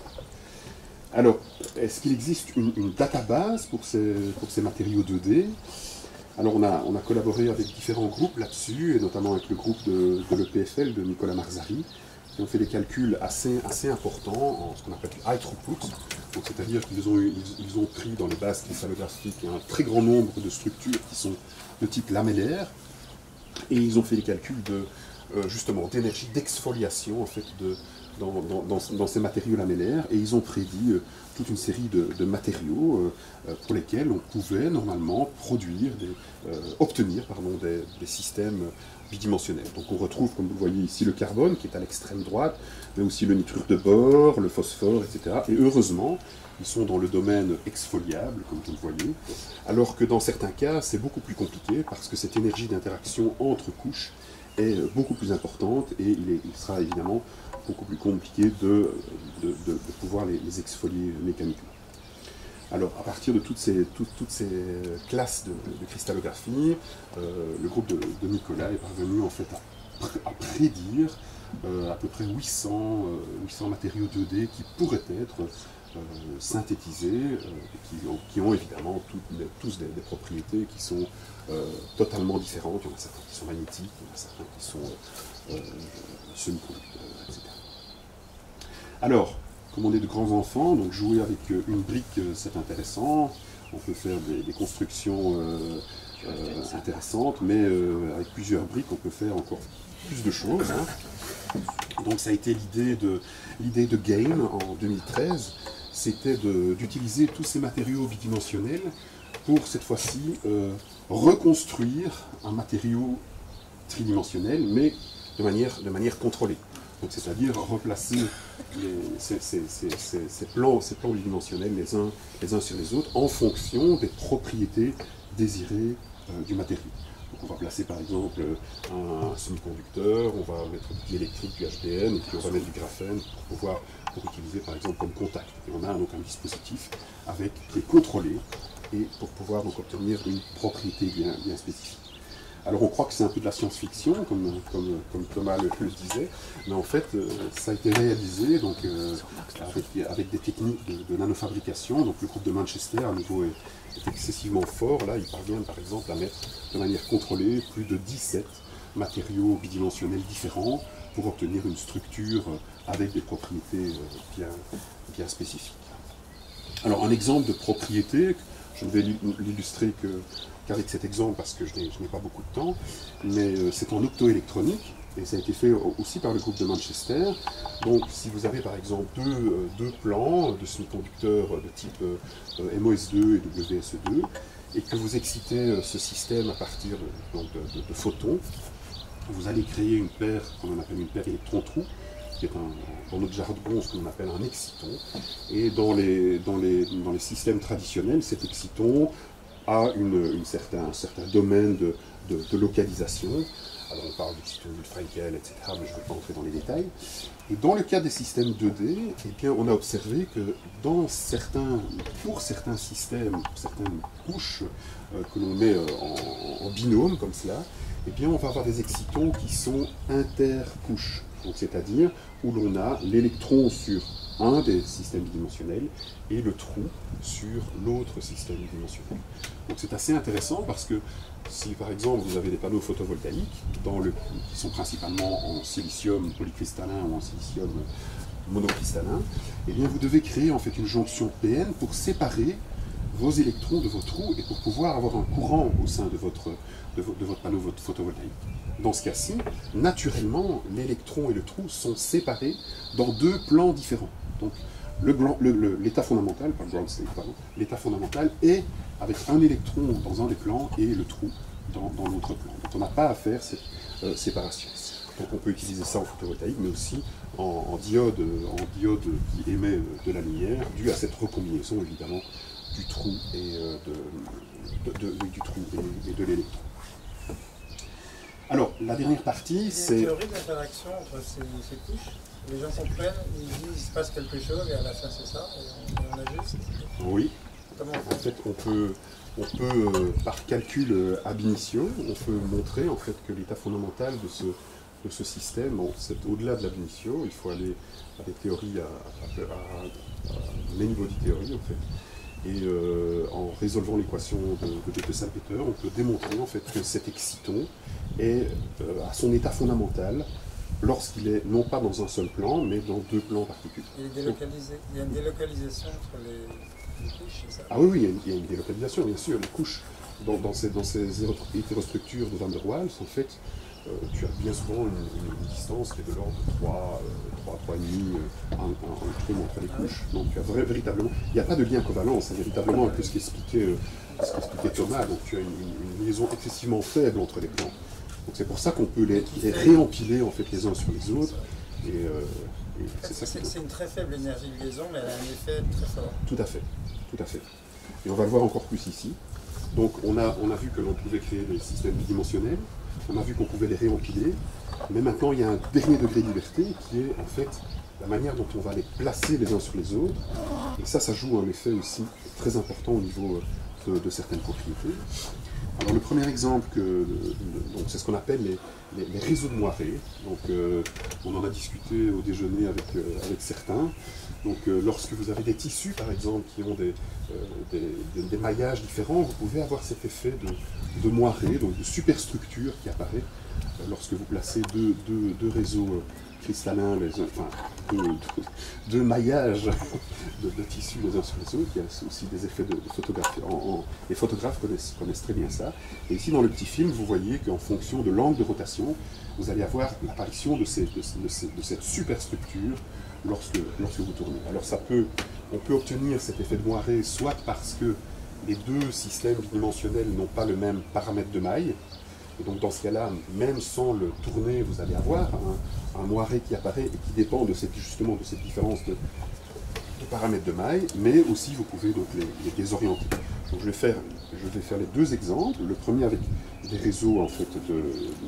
Alors, est-ce qu'il existe une, une database pour ces, pour ces matériaux deux D? Alors, on a, on a collaboré avec différents groupes là-dessus, et notamment avec le groupe de, de l'E P F L de Nicolas Marzari, qui ont fait des calculs assez, assez importants en ce qu'on appelle high throughput. Donc, c'est-à-dire qu'ils ont, ils, ils ont pris dans les bases cristallographiques un très grand nombre de structures qui sont de type lamellaire, et ils ont fait des calculs de, euh, justement, d'énergie d'exfoliation en fait, de, dans, dans, dans, dans ces matériaux lamellaires, et ils ont prédit euh, toute une série de, de matériaux euh, pour lesquels on pouvait normalement produire, des, euh, obtenir pardon, des, des systèmes bidimensionnels. Donc on retrouve, comme vous le voyez ici, le carbone qui est à l'extrême droite, mais aussi le nitrure de bore, le phosphore, et cetera. Et heureusement, ils sont dans le domaine exfoliable, comme vous le voyez, alors que dans certains cas, c'est beaucoup plus compliqué parce que cette énergie d'interaction entre couches est beaucoup plus importante et il, est, il sera évidemment beaucoup plus compliqué de, de, de, de pouvoir les, les exfolier mécaniquement. Alors, à partir de toutes ces, toutes, toutes ces classes de, de cristallographie, euh, le groupe de, de Nicolas est parvenu en fait à, à prédire euh, à peu près huit cents, euh, huit cents matériaux deux D qui pourraient être euh, synthétisés euh, et qui ont, qui ont évidemment toutes, tous des, des propriétés qui sont euh, totalement différentes. Il y en a certains qui sont magnétiques, il y en a certains qui sont euh, semi-conducteurs, et cetera. Alors, comme on est de grands enfants, donc jouer avec une brique, c'est intéressant. On peut faire des, des constructions euh, euh, intéressantes, mais euh, avec plusieurs briques, on peut faire encore plus de choses. Hein. Donc ça a été l'idée de, l'idée de Game en deux mille treize, c'était d'utiliser tous ces matériaux bidimensionnels pour cette fois-ci euh, reconstruire un matériau tridimensionnel, mais de manière, de manière contrôlée. Donc, c'est-à-dire replacer les, ces, ces, ces, ces, plans, ces plans bidimensionnels les uns, les uns sur les autres en fonction des propriétés désirées euh, du matériau. Donc, on va placer par exemple un semi-conducteur, on va mettre de l'électrique, du H B N, et puis on va mettre du graphène pour pouvoir pour utiliser par exemple comme contact. Et on a donc un dispositif avec, qui est contrôlé et pour pouvoir donc obtenir une propriété bien, bien spécifique. Alors on croit que c'est un peu de la science-fiction, comme, comme, comme Thomas le, le disait, mais en fait euh, ça a été réalisé donc, euh, avec, avec des techniques de, de nanofabrication. Donc le groupe de Manchester à nouveau est, est excessivement fort. Là, ils parviennent par exemple à mettre de manière contrôlée plus de dix-sept matériaux bidimensionnels différents pour obtenir une structure avec des propriétés bien, bien spécifiques. Alors un exemple de propriété, je ne vais l'illustrer que qu'avec cet exemple parce que je n'ai pas beaucoup de temps, mais euh, c'est en optoélectronique et ça a été fait aussi par le groupe de Manchester. Donc si vous avez par exemple deux, euh, deux plans de semi-conducteurs de type euh, M O S deux et W S deux et que vous excitez euh, ce système à partir de, donc, de, de, de photons, vous allez créer une paire qu'on appelle une paire électron-trou, qui est un, dans notre jargon ce qu'on appelle un exciton. Et dans les, dans les, dans les systèmes traditionnels, cet exciton a une, une certain, un certain domaine de, de, de localisation Alors on parle du système de Frankel, et cetera, mais je ne vais pas entrer dans les détails. Et dans le cas des systèmes deux D, eh bien, on a observé que dans certains, pour certains systèmes, pour certaines couches euh, que l'on met euh, en, en binôme comme cela, eh bien, on va avoir des excitons qui sont intercouches. Donc, c'est-à-dire où l'on a l'électron sur un des systèmes bidimensionnels et le trou sur l'autre système bidimensionnel. Donc c'est assez intéressant parce que si par exemple vous avez des panneaux photovoltaïques dans le, qui sont principalement en silicium polycristallin ou en silicium monocristallin, eh bien vous devez créer en fait une jonction P N pour séparer vos électrons de vos trous et pour pouvoir avoir un courant au sein de votre, de, vo, de votre panneau photovoltaïque. Dans ce cas-ci, naturellement, l'électron et le trou sont séparés dans deux plans différents. Donc, l'état fondamental, pas le ground state, pardon, l'état fondamental est avec un électron dans un des plans et le trou dans, dans l'autre plan. Donc, on n'a pas à faire cette euh, séparation. Donc, on peut utiliser ça en photovoltaïque, mais aussi en, en, diode, en diode qui émet de la lumière, dû à cette recombinaison, évidemment, du trou et, euh, de, de, de, du trou et, et de l'électron. Alors, la dernière partie, c'est... Il y a une théorie d'interaction entre ces, ces couches. Les gens comprennent, ils disent qu'il se passe quelque chose et à la fin c'est ça, et on, on ajuste. Oui. Comment on En fait? fait, on peut, on peut euh, par calcul euh, ab initio, on peut montrer en fait que l'état fondamental de ce, de ce système, bon, c'est au-delà de l'ab initio, il faut aller à des théories, à, à, à, à many-body theory en fait. Et euh, en résolvant l'équation de, de Bethe-Salpeter, on peut démontrer en fait que cet exciton est euh, à son état fondamental lorsqu'il est non pas dans un seul plan, mais dans deux plans particuliers. Il, est délocalisé. Il y a une délocalisation entre les, les couches, c'est ça? Ah oui, oui, il y, a une, il y a une délocalisation, bien sûr. Les couches, dans, dans ces, dans ces hétérostructures de Van der Waals, en fait, euh, tu as bien souvent une, une, une distance qui est de l'ordre de trois, trois, trois virgule cinq, un, un, un trait entre les couches. Donc tu as vrai, véritablement, il n'y a pas de lien covalent, c'est véritablement un peu ce qu'expliquait euh, ce Thomas. Donc tu as une, une, une liaison excessivement faible entre les plans. Donc c'est pour ça qu'on peut les, les réempiler en fait les uns sur les autres. Et, euh, et c'est ça qui C'est une très faible énergie de liaison, mais elle a un effet très fort. Tout à fait, tout à fait. Et on va le voir encore plus ici. Donc on a, on a vu que l'on pouvait créer des systèmes bidimensionnels, on a vu qu'on pouvait les réempiler, mais maintenant il y a un dernier degré de liberté qui est en fait la manière dont on va les placer les uns sur les autres. Et ça, ça joue un effet aussi très important au niveau de, de certaines propriétés. Alors le premier exemple, c'est ce qu'on appelle les, les, les réseaux de moirés. Donc euh, on en a discuté au déjeuner avec, euh, avec certains. Donc euh, lorsque vous avez des tissus par exemple qui ont des, euh, des, des, des maillages différents, vous pouvez avoir cet effet de, de moiré, donc de superstructure qui apparaît euh, lorsque vous placez deux, deux, deux réseaux euh, cristallins, les, enfin deux, deux, deux maillages de, de tissus les uns sur les autres. Il y a aussi des effets de, de photographie. En, en, les photographes connaissent, connaissent très bien ça. Et ici dans le petit film, vous voyez qu'en fonction de l'angle de rotation, vous allez avoir l'apparition de, ces, de, de, ces, de cette superstructure lorsque, lorsque vous tournez. Alors ça peut, on peut obtenir cet effet de moiré soit parce que les deux systèmes bidimensionnels n'ont pas le même paramètre de maille. Et donc dans ce cas-là, même sans le tourner, vous allez avoir un, un moiré qui apparaît et qui dépend de cette, justement de cette différence de, de paramètres de maille, mais aussi vous pouvez donc les, les désorienter. Donc je vais, faire, je vais faire les deux exemples. Le premier avec des réseaux en fait de,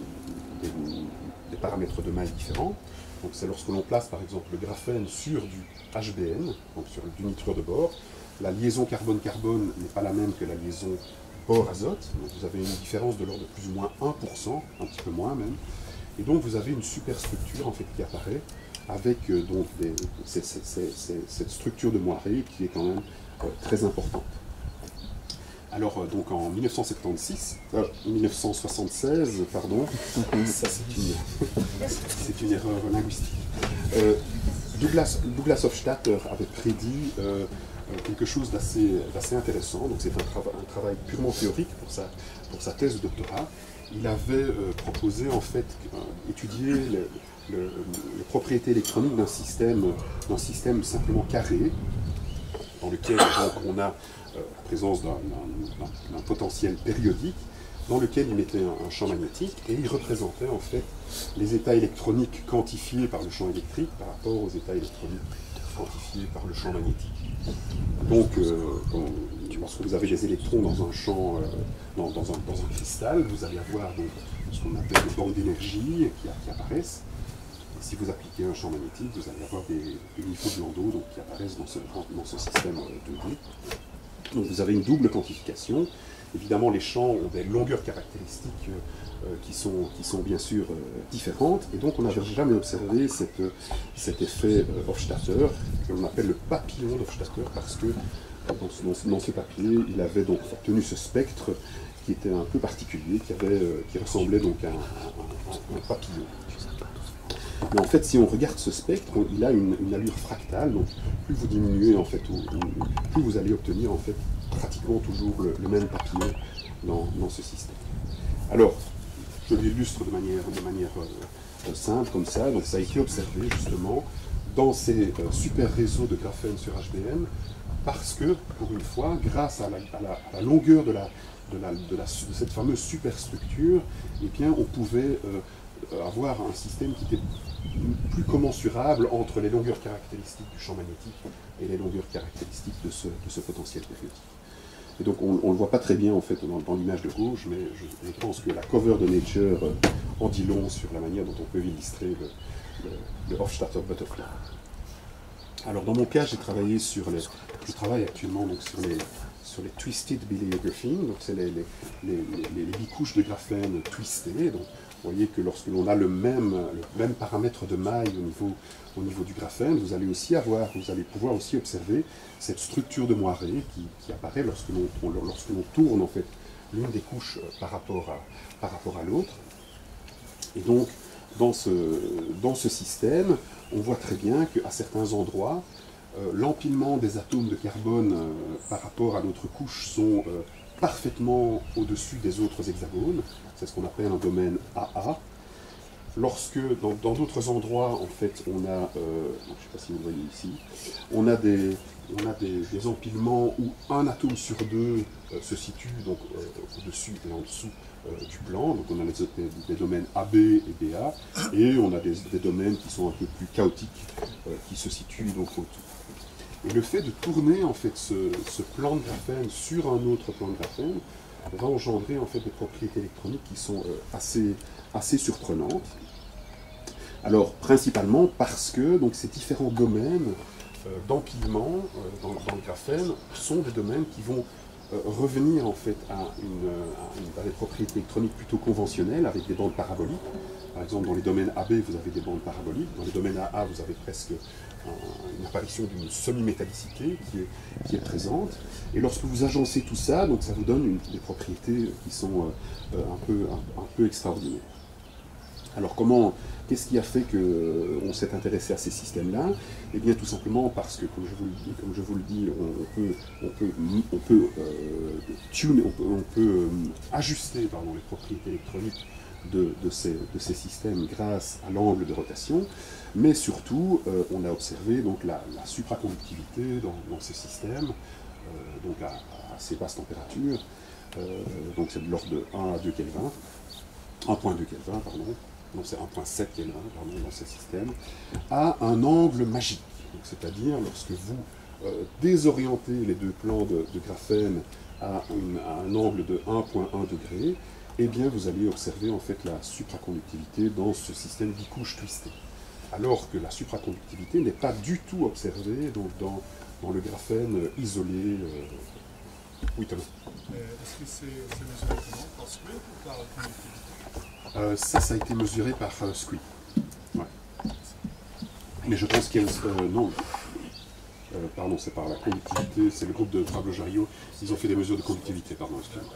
des, des paramètres de maille différents. Donc c'est lorsque l'on place par exemple le graphène sur du H B N, donc sur du nitrure de bore. La liaison carbone-carbone n'est pas la même que la liaison bore-azote. Donc vous avez une différence de l'ordre de plus ou moins un pour cent, un petit peu moins même. Et donc vous avez une superstructure en fait qui apparaît avec euh, donc des, c'est, c'est, c'est, c'est, cette structure de moiré qui est quand même euh, très importante. Alors euh, donc en mille neuf cent soixante-seize, euh, mille neuf cent soixante-seize, pardon, ça c'est une, c'est une erreur linguistique. Euh, Douglas, Douglas Hofstadter avait prédit euh, quelque chose d'assez, d'assez intéressant. Donc c'est un, trava, un travail purement théorique pour sa, pour sa thèse de doctorat. Il avait euh, proposé en fait euh, étudier le, le, les propriétés électroniques d'un système, d'un système simplement carré, dans lequel donc, on a euh, la présence d'un, d'un, d'un potentiel périodique, dans lequel il mettait un, un champ magnétique et il représentait en fait les états électroniques quantifiés par le champ électrique par rapport aux états électroniques quantifiés par le champ magnétique. Donc, euh, on, lorsque vous avez des électrons dans un champ, euh, dans, dans, un, dans un cristal, vous allez avoir donc, ce qu'on appelle des bandes d'énergie qui, qui apparaissent. Et si vous appliquez un champ magnétique, vous allez avoir des, des niveaux de Landau donc, qui apparaissent dans ce, dans ce système deux D. Donc vous avez une double quantification. Évidemment, les champs ont des longueurs caractéristiques euh, qui, sont, qui sont bien sûr euh, différentes. Et donc on n'avait jamais observé cette, cet effet euh, Hofstadter, que l'on appelle le papillon d'Hofstadter, parce que dans ce, dans, ce, dans ce papier, il avait donc obtenu ce spectre qui était un peu particulier, qui, avait, euh, qui ressemblait donc à un, un, un papillon. Mais en fait, si on regarde ce spectre, il a une, une allure fractale, donc plus vous diminuez, en fait, ou, ou, plus vous allez obtenir en fait, pratiquement toujours le, le même papillon dans, dans ce système. Alors, je l'illustre de manière, de manière euh, simple, comme ça, donc ça a été observé justement dans ces euh, super réseaux de graphène sur H B M, parce que, pour une fois, grâce à la, à la, à la longueur de, la, de, la, de, la, de cette fameuse superstructure, eh bien, on pouvait euh, avoir un système qui était plus commensurable entre les longueurs caractéristiques du champ magnétique et les longueurs caractéristiques de ce, de ce potentiel périodique. Et donc on ne le voit pas très bien en fait dans, dans l'image de gauche, mais je, je pense que la cover de Nature euh, en dit long sur la manière dont on peut illustrer le, le, le Hofstadter butterfly. Alors dans mon cas, j'ai travaillé sur les, je travaille actuellement donc sur les sur les twisted bileographene, donc c'est les, les, les, les, les bicouches de graphène twistées. Donc, vous voyez que lorsque l'on a le même, le même paramètre de maille au niveau, au niveau du graphène, vous allez aussi avoir, vous allez pouvoir aussi observer cette structure de moiré qui, qui apparaît lorsque l'on lorsque l'on tourne en fait l'une des couches par rapport à, par rapport à l'autre. Et donc dans ce, dans ce système, on voit très bien qu'à certains endroits, euh, l'empilement des atomes de carbone euh, par rapport à l'autre couche sont euh, parfaitement au-dessus des autres hexagones. C'est ce qu'on appelle un domaine A A. Lorsque, dans d'autres endroits, en fait, on a, euh, je ne sais pas si vous le voyez ici, on a des, on a des, des empilements où un atome sur deux euh, se situe donc euh, au-dessus et en dessous euh, du plan. Donc on a des, des domaines A B et B A, et on a des, des domaines qui sont un peu plus chaotiques, euh, qui se situent donc autour. Et le fait de tourner en fait ce, ce plan de graphène sur un autre plan de graphène va engendrer en fait des propriétés électroniques qui sont euh, assez, assez surprenantes. Alors principalement parce que donc, ces différents domaines euh, d'empilement euh, dans, dans le graphène sont des domaines qui vont euh, revenir en fait à, une, à, une, à des propriétés électroniques plutôt conventionnelles avec des bandes paraboliques. Par exemple dans les domaines A B vous avez des bandes paraboliques, dans les domaines A A vous avez presque une apparition d'une semi-métallicité qui est, qui est présente. Et lorsque vous agencez tout ça, donc ça vous donne une, des propriétés qui sont euh, un, peu, un, un peu extraordinaires. Alors comment, qu'est-ce qui a fait qu'on s'est intéressé à ces systèmes-là? Eh bien tout simplement parce que, comme je vous le dis, comme je vous le dis on, on peut, on peut, on peut, euh, tune, on peut, on peut euh, ajuster pardon, les propriétés électroniques De, de, ces, de ces systèmes grâce à l'angle de rotation, mais surtout euh, on a observé donc, la, la supraconductivité dans, dans ces systèmes, euh, donc à, à assez basse température, euh, donc c'est de l'ordre de un à deux Kelvin, un virgule deux Kelvin, pardon, donc c'est un virgule sept Kelvin pardon, dans ces systèmes, à un angle magique, c'est-à-dire lorsque vous euh, désorientez les deux plans de, de graphène à, une, à un angle de un virgule un degré, eh bien vous allez observer en fait la supraconductivité dans ce système bicouche twisté. Alors que la supraconductivité n'est pas du tout observée donc, dans, dans le graphène isolé. Euh... Oui, Thomas. Est-ce que c'est mesuré comment? Par Squid ou par conductivité? euh, Ça, ça a été mesuré par euh, Squid. Ouais. Mais je pense qu'il y a... Euh, non. Euh, pardon, c'est par la conductivité, c'est le groupe de Pablo Jarillo, ils ont fait des mesures de conductivité, pardon, excusez-moi.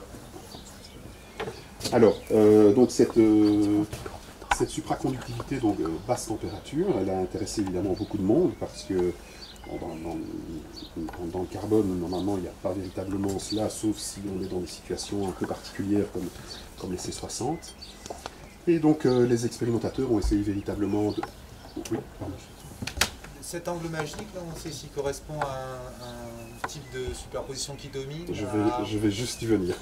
Alors, euh, donc cette, euh, cette supraconductivité, donc euh, basse température, elle a intéressé évidemment beaucoup de monde parce que bon, dans, dans, dans, dans le carbone, normalement, il n'y a pas véritablement cela, sauf si on est dans des situations un peu particulières comme, comme les C soixante. Et donc, euh, les expérimentateurs ont essayé véritablement de... Oui, pardon. Cet angle magique, là, on sait s'il correspond à un, un type de superposition qui domine. Je à... vais, je vais juste y venir.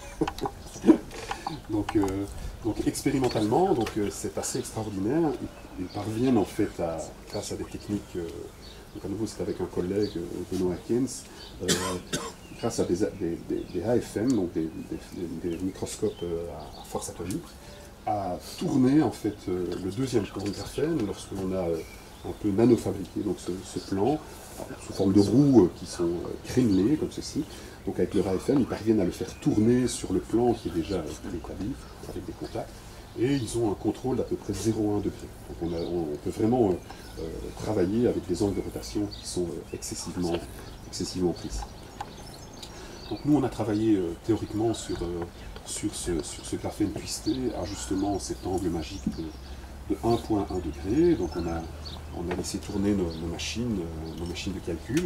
donc, euh, donc, expérimentalement, donc, euh, c'est assez extraordinaire. Ils, ils parviennent en fait, à, grâce à des techniques, euh, donc à nouveau c'est avec un collègue, euh, Benoît Akens, euh, grâce à des, des, des, des A F M, donc des, des, des microscopes à force atomique, à tourner en fait le deuxième plan de graphène lorsqu'on a un peu nanofabriqué donc ce, ce plan sous forme de roues qui sont crénelées comme ceci. Donc avec le A F M, ils parviennent à le faire tourner sur le plan qui est déjà établi avec des contacts. Et ils ont un contrôle d'à peu près zéro virgule un degré. Donc on, a, on peut vraiment euh, travailler avec des angles de rotation qui sont euh, excessivement, excessivement précis. Donc nous on a travaillé euh, théoriquement sur, euh, sur, ce, sur ce graphène twisté à justement cet angle magique de, de un virgule un degré. Donc on a, on a laissé tourner nos, nos, machines, euh, nos machines de calcul.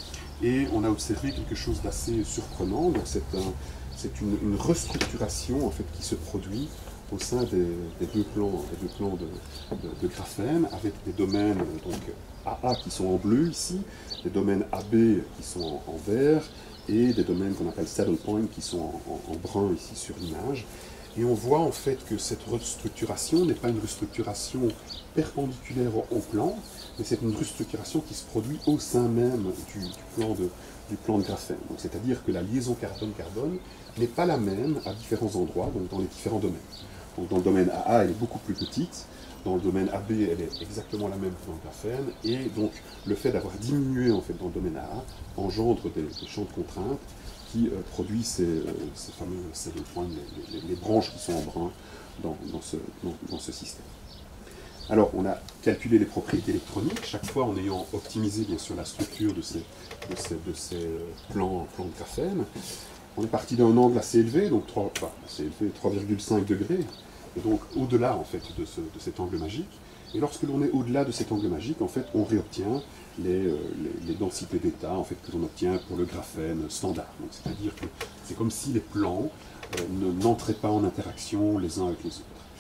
Et on a observé quelque chose d'assez surprenant. Donc c'est un, une, une restructuration en fait, qui se produit au sein des, des deux plans, des deux plans de, de, de graphène, avec des domaines donc, A A qui sont en bleu ici, des domaines A B qui sont en, en vert, et des domaines qu'on appelle saddle point qui sont en, en, en brun ici sur l'image. Et on voit en fait que cette restructuration n'est pas une restructuration perpendiculaire au plan, mais c'est une restructuration qui se produit au sein même du, du, plan, de, du plan de graphène. C'est-à-dire que la liaison carbone-carbone n'est pas la même à différents endroits, donc dans les différents domaines. Donc dans le domaine A A, elle est beaucoup plus petite, dans le domaine A B, elle est exactement la même que dans le graphène, et donc le fait d'avoir diminué en fait, dans le domaine A A engendre des, des champs de contraintes qui euh, produisent ces, euh, ces fameux saddle points, les, les, les branches qui sont en brun dans, dans, ce, dans, dans ce système. Alors, on a calculé les propriétés électroniques, chaque fois en ayant optimisé bien sûr la structure de ces, de ces, de ces plans, plans de graphène. On est parti d'un angle assez élevé, donc trois virgule cinq degrés, et donc au-delà en fait de, ce, de cet angle magique. Et lorsque l'on est au-delà de cet angle magique, en fait, on réobtient les, euh, les, les densités d'état en fait, que l'on obtient pour le graphène standard. C'est-à-dire que c'est comme si les plans euh, n'entraient pas en interaction les uns avec les autres.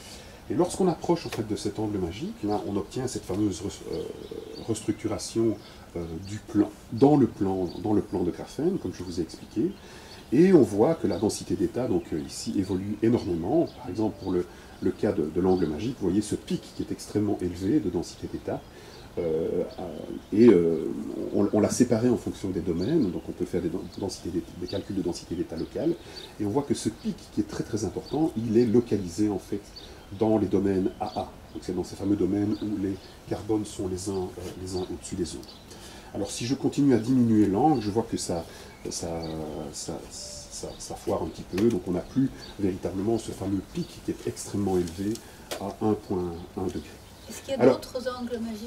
Et lorsqu'on approche en fait, de cet angle magique, là, on obtient cette fameuse re, euh, restructuration euh, du plan, dans le plan, dans le plan de graphène, comme je vous ai expliqué. Et on voit que la densité d'état, donc euh, ici, évolue énormément. Par exemple, pour le, le cas de, de l'angle magique, vous voyez ce pic qui est extrêmement élevé de densité d'état. Euh, et euh, on, on l'a séparé en fonction des domaines, donc on peut faire des, densités, des calculs de densité d'état locale. Et on voit que ce pic, qui est très très important, il est localisé en fait dans les domaines A A. Donc c'est dans ces fameux domaines où les carbones sont les uns, euh, les uns au-dessus des autres. Alors si je continue à diminuer l'angle, je vois que ça, ça, ça, ça, ça foire un petit peu, donc on n'a plus véritablement ce fameux pic qui est extrêmement élevé à un virgule un degré. Est-ce qu'il y a d'autres angles magiques?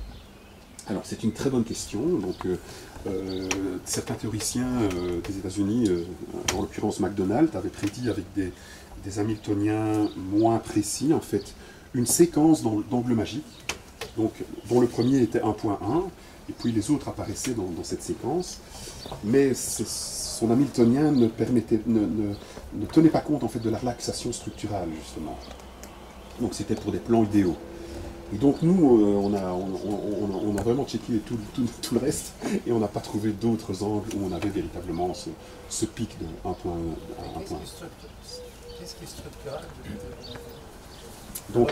Alors c'est une très bonne question. Donc, euh, euh, certains théoriciens euh, des États-Unis, euh, en l'occurrence McDonald, avaient prédit avec des, des Hamiltoniens moins précis, en fait, une séquence d'angles magiques, donc, dont le premier était un virgule un, et puis les autres apparaissaient dans, dans cette séquence, mais son Hamiltonien ne, permettait, ne, ne, ne tenait pas compte en fait, de la relaxation structurale, justement. Donc c'était pour des plans idéaux. Et donc nous, euh, on, a, on, on, on a vraiment checké tout, tout, tout le reste, et on n'a pas trouvé d'autres angles où on avait véritablement ce, ce pic de un virgule un. Qu'est-ce qui est structural? Donc,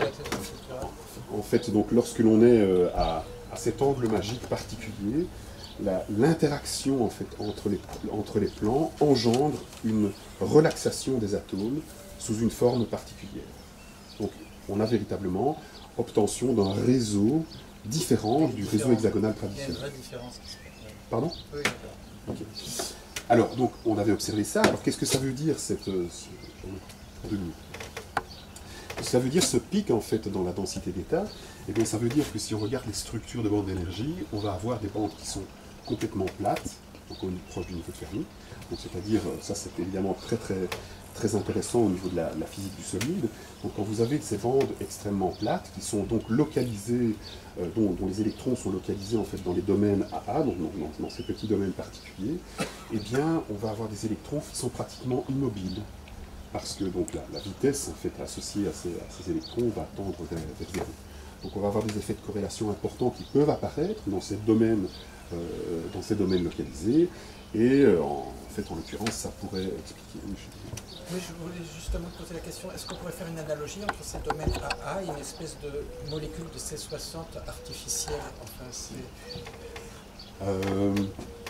en fait, donc, lorsque l'on est euh, à, à cet angle magique particulier, l'interaction en fait, entre, les, entre les plans engendre une relaxation des atomes sous une forme particulière. Donc on a véritablement obtention d'un réseau différent du réseau hexagonal traditionnel. Il y a une vraie différence qui se fait. Pardon? Oui, d'accord. Okay. Alors, donc, on avait observé ça. Alors, qu'est-ce que ça veut dire, cette... Euh, ce, ça veut dire ce pic, en fait, dans la densité d'état. Eh bien, ça veut dire que si on regarde les structures de bandes d'énergie, on va avoir des bandes qui sont complètement plates, donc on est proche du niveau de Fermi. Donc, c'est-à-dire, ça, c'est évidemment très, très, très intéressant au niveau de la, la physique du solide. Donc, quand vous avez ces bandes extrêmement plates, qui sont donc localisées, euh, dont, dont les électrons sont localisés, en fait, dans les domaines A A, donc dans, dans, dans ces petits domaines particuliers, eh bien, on va avoir des électrons qui sont pratiquement immobiles. Parce que donc, la, la vitesse en fait, associée à ces, à ces électrons va tendre vers, vers zéro. Donc on va avoir des effets de corrélation importants qui peuvent apparaître dans ces domaines, euh, dans ces domaines localisés. Et euh, en fait, en l'occurrence, ça pourrait expliquer. Oui, je voulais justement poser la question, est-ce qu'on pourrait faire une analogie entre ces domaines A A et une espèce de molécule de C soixante artificielle? Enfin, c'est... Euh,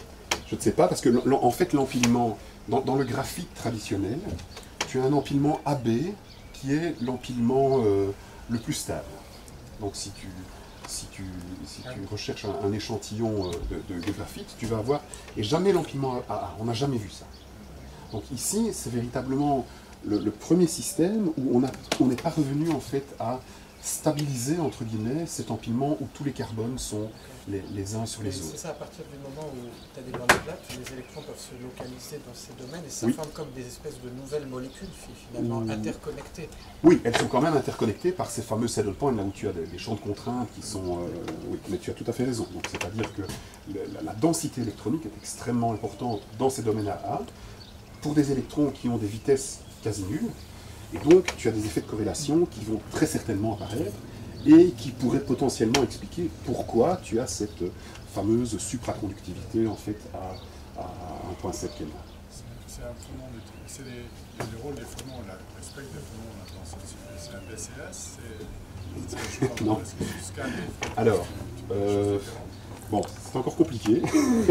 Je ne sais pas, parce que l'em- en fait l'empilement, dans, dans le graphite traditionnel, tu as un empilement A B qui est l'empilement euh, le plus stable. Donc si tu, si tu, si tu recherches un, un échantillon euh, de, de- de graphite, tu vas avoir, et jamais l'empilement A A, on n'a jamais vu ça. Donc ici, c'est véritablement le, le premier système où on a- on n'est pas revenu en fait à stabiliser, entre guillemets, cet empilement où tous les carbones sont les, les uns sur Mais les c'est autres. ça, à partir du moment où tu as des bandes plates, les électrons peuvent se localiser dans ces domaines et ça Oui. forme comme des espèces de nouvelles molécules finalement Ouh. interconnectées. Oui, elles sont quand même interconnectées par ces fameux saddle points, là où tu as des, des champs de contraintes qui sont... euh, oui, mais tu as tout à fait raison. Donc c'est-à-dire que le- la, la densité électronique est extrêmement importante dans ces domaines A A, pour des électrons qui ont des vitesses quasi nulles, et donc tu as des effets de corrélation qui vont très certainement apparaître, et qui pourraient potentiellement expliquer pourquoi tu as cette fameuse supraconductivité en fait à, à un point sept Kelvin. C'est c'est un phonons, de- c'est les, le rôle des phonons, là, le spectre des phonons là, dans cette série. C'est un B C S, c'est- c'est. je sais pas, Non. est-ce que tu scannes les phonons, Alors, tu peux euh, faire différent. Bon, c'est encore compliqué,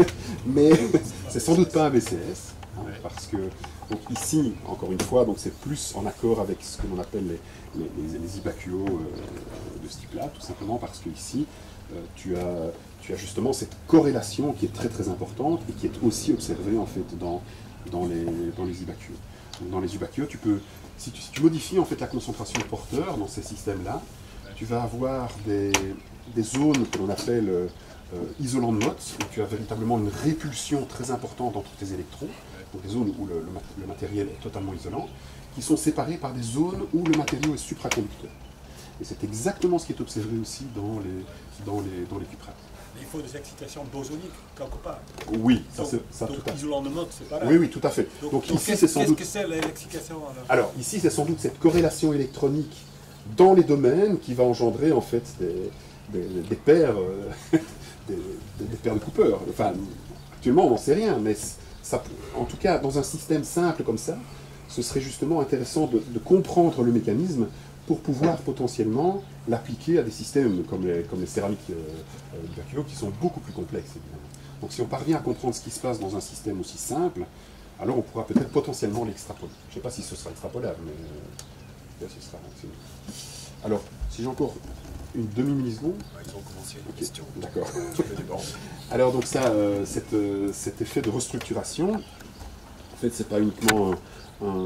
mais c'est sans doute pas un B C S, hein, Ouais. parce que donc ici, encore une fois, donc c'est plus en accord avec ce que l'on appelle les, les, les, les ibacuos euh, de ce type-là, tout simplement parce que ici, euh, tu as, tu as justement cette corrélation qui est très très importante et qui est aussi observée en fait dans, dans les, dans les ibacuos. Donc, dans les ibacuos, tu peux, si tu, si tu modifies en fait la concentration de porteurs dans ces systèmes-là, tu vas avoir des, des zones que l'on appelle euh, euh, isolant de Mott, où tu as véritablement une répulsion très importante entre tes électrons, donc des zones où le, le mat- le matériel est totalement isolant, qui sont séparées par des zones où le matériau est supraconducteur. Et c'est exactement ce qui est observé aussi dans les, dans les, dans les cuprates. Mais il faut des excitations bosoniques, quelque part. Oui, ça, Donc, c'est, ça donc tout à fait. isolant de mode, c'est pareil. Oui, oui, tout à fait. Donc, Donc, donc ici, qu'est-ce c'est sans qu'est-ce doute... que c'est l'excitation alors Alors, ici, c'est sans doute cette corrélation électronique dans les domaines qui va engendrer, en fait, des, des, des paires, euh, des, des- des paires de Cooper. Enfin, actuellement, on n'en sait rien, mais ça, en tout cas, dans un système simple comme ça, ce serait justement intéressant de, de comprendre le mécanisme pour pouvoir potentiellement l'appliquer à des systèmes comme les, comme les céramiques euh, euh, Ibacuo, qui sont beaucoup plus complexes, évidemment. Donc, si on parvient à comprendre ce qui se passe dans un système aussi simple, alors on pourra peut-être potentiellement l'extrapoler. Je ne sais pas si ce sera extrapolable, mais euh, ce sera maximum. Alors, si j'ai encore une demi-milliseconde. Ils ont commencé une Ok, question. d'accord. Tu peux déborder. Alors donc ça, euh, cette, euh, cet effet de restructuration, en fait, c'est pas uniquement un- un-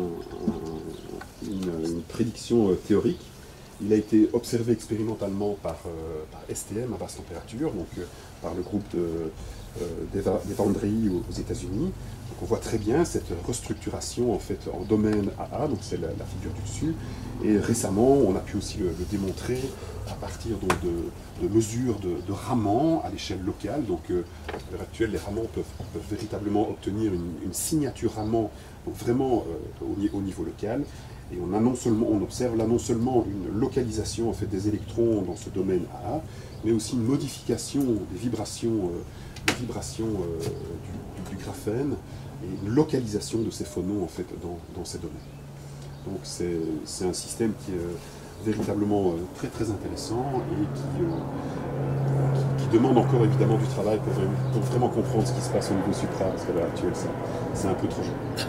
un- une, une prédiction euh, théorique. Il a été observé expérimentalement par, euh, par S T M à basse température, donc euh, par le groupe de, euh, d'Eva- d'Evandrei aux, aux États-Unis. Donc on voit très bien cette restructuration en fait en domaine A A, donc c'est la, la figure du dessus. Et récemment, on a pu aussi le, le démontrer à partir donc, de, de mesures de, de ramants à l'échelle locale. Donc euh, à l'heure actuelle, les ramants peuvent, peuvent véritablement obtenir une, une signature ramant donc vraiment euh, au, ni- au niveau local. Et on, a non seulement, on observe là non seulement une localisation en fait, des électrons dans ce domaine A A, mais aussi une modification des vibrations, euh, des vibrations euh, du, du- du graphène et une localisation de ces phonons en fait, dans, dans ces domaines. Donc c'est c'est un système qui est euh, véritablement euh, très très intéressant et qui, euh, qui, qui demande encore évidemment du travail pour, vraiment- pour vraiment comprendre ce qui se passe au niveau supra, parce qu'à l'heure actuelle c'est- c'est un peu trop jeune.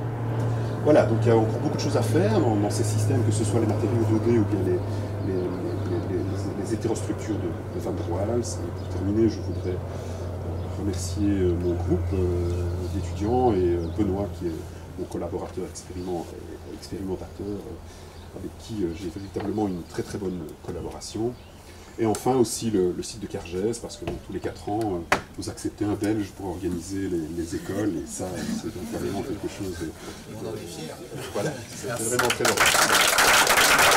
Voilà, donc il y a encore beaucoup de choses à faire dans, dans ces systèmes, que ce soit les matériaux deux D ou bien les, les, les, les- les hétérostructures de, de Van der Waals. Et pour terminer, je voudrais euh, remercier euh, mon groupe euh, d'étudiants et euh, Benoît qui est mon collaborateur expériment- euh, expérimentateur, euh, avec qui euh, j'ai véritablement une très très bonne collaboration. Et enfin aussi le, le site de Cargès, parce que donc, tous les quatre ans, euh, vous acceptez un Belge pour organiser les, les écoles, et ça, c'est donc vraiment quelque chose de... On en est fiers. Voilà, c'est vraiment très important.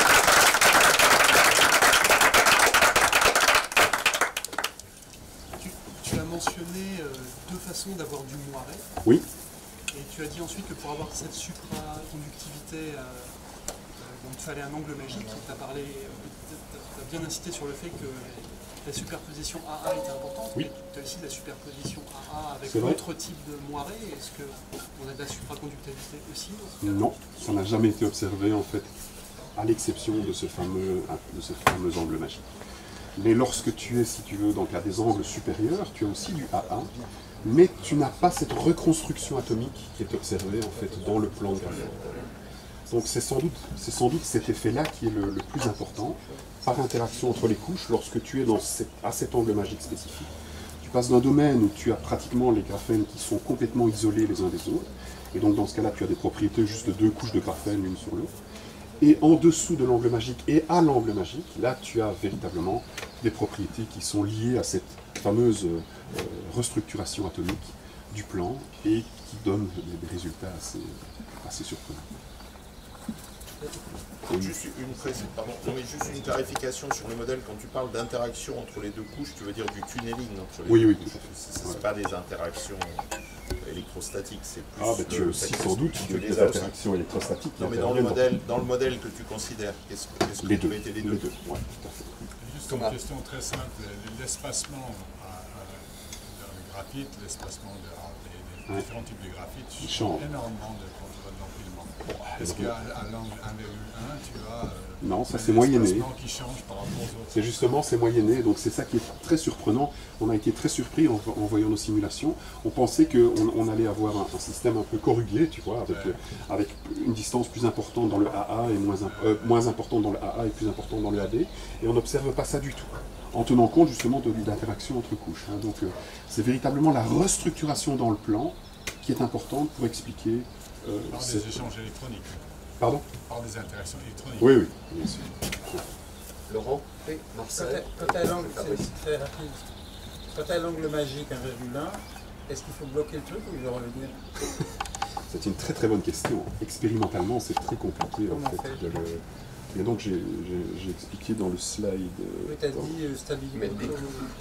Tu, tu as mentionné euh, deux façons d'avoir du moiré. Oui. Et tu as dit ensuite que pour avoir cette supraconductivité, euh, euh, donc il fallait un angle magique. Tu as parlé, tu as bien insisté sur le fait que la superposition A A était importante. Oui. Tu as aussi de la superposition A A avec C'est vrai. d'autres types de moiré. Est-ce qu'on a de la supraconductivité aussi dans ce cas-là? Non, ça n'a jamais été observé en fait, à l'exception de ce fameux, de ce fameux angle magique. Mais lorsque tu es, si tu veux, donc à des angles supérieurs, tu as aussi du A A, mais tu n'as pas cette reconstruction atomique qui est observée en fait dans le plan de graphène. Donc c'est sans doute, c'est sans doute cet effet-là qui est le, le plus important, par interaction entre les couches, lorsque tu es dans cette, à cet angle magique spécifique. Tu passes d'un domaine où tu as pratiquement les graphènes qui sont complètement isolés les uns des autres, et donc dans ce cas-là tu as des propriétés juste de deux couches de graphène l'une sur l'autre. Et en dessous de l'angle magique et à l'angle magique, là tu as véritablement des propriétés qui sont liées à cette fameuse euh, restructuration atomique du plan et qui donnent des, des résultats assez, assez surprenants. Juste une, précis- pardon, non, mais juste une clarification sur le modèle. Quand tu parles d'interaction entre les deux couches, tu veux dire du tunneling entre les Oui, deux oui, couches. tout à fait. Ce n'est pas des interactions électrostatiques, c'est plus... Ah, bah tu as le aussi fait que sans doute tu des, les des as aussi. interactions électrostatiques. qui Non, mais dans le, interviennent modèle, dans le modèle que tu considères, qu'est-ce que, qu'est-ce que Les tu deux. mettais les Les deux, deux, ouais, tout à fait. Juste une question très simple. L'espacement à- à- dans le graphite, l'espacement de- des, des Ouais. différents types de graphite Il change change. énormément de contrôle d'empilement. Est-ce donc, qu'à à l'angle un virgule un, tu as euh, Non, ça un c'est moyenné. espacement qui change par rapport aux autres? C'est justement, c'est moyenné, donc c'est ça qui est très surprenant. On a été très surpris en, en voyant nos simulations. On pensait qu'on on allait avoir un, un système un peu corrugué, tu vois, avec, Ouais. euh, avec une distance plus importante dans le A A et moins, imp- euh, moins importante dans le A A et plus importante dans le A B. Et on n'observe pas ça du tout, en tenant compte justement de l'interaction entre couches. hein. Donc euh, c'est véritablement la restructuration dans le plan qui est importante pour expliquer... euh, Par des cette- échanges électroniques, Pardon? par des interactions électroniques. Oui, oui, bien sûr. Laurent Oui, Quand Marcel t'as- quand t'as l'angle, c'est très rapide. Quand t'as l'angle magique un virgule un, est-ce qu'il faut bloquer le truc ou il va revenir? C'est une très très bonne question. Expérimentalement, c'est très compliqué en Comment on fait, fait de le... Et donc j'ai j'ai- j'ai expliqué dans le slide. euh, Oui, t'as dans- dit euh, stabilité. Mais des-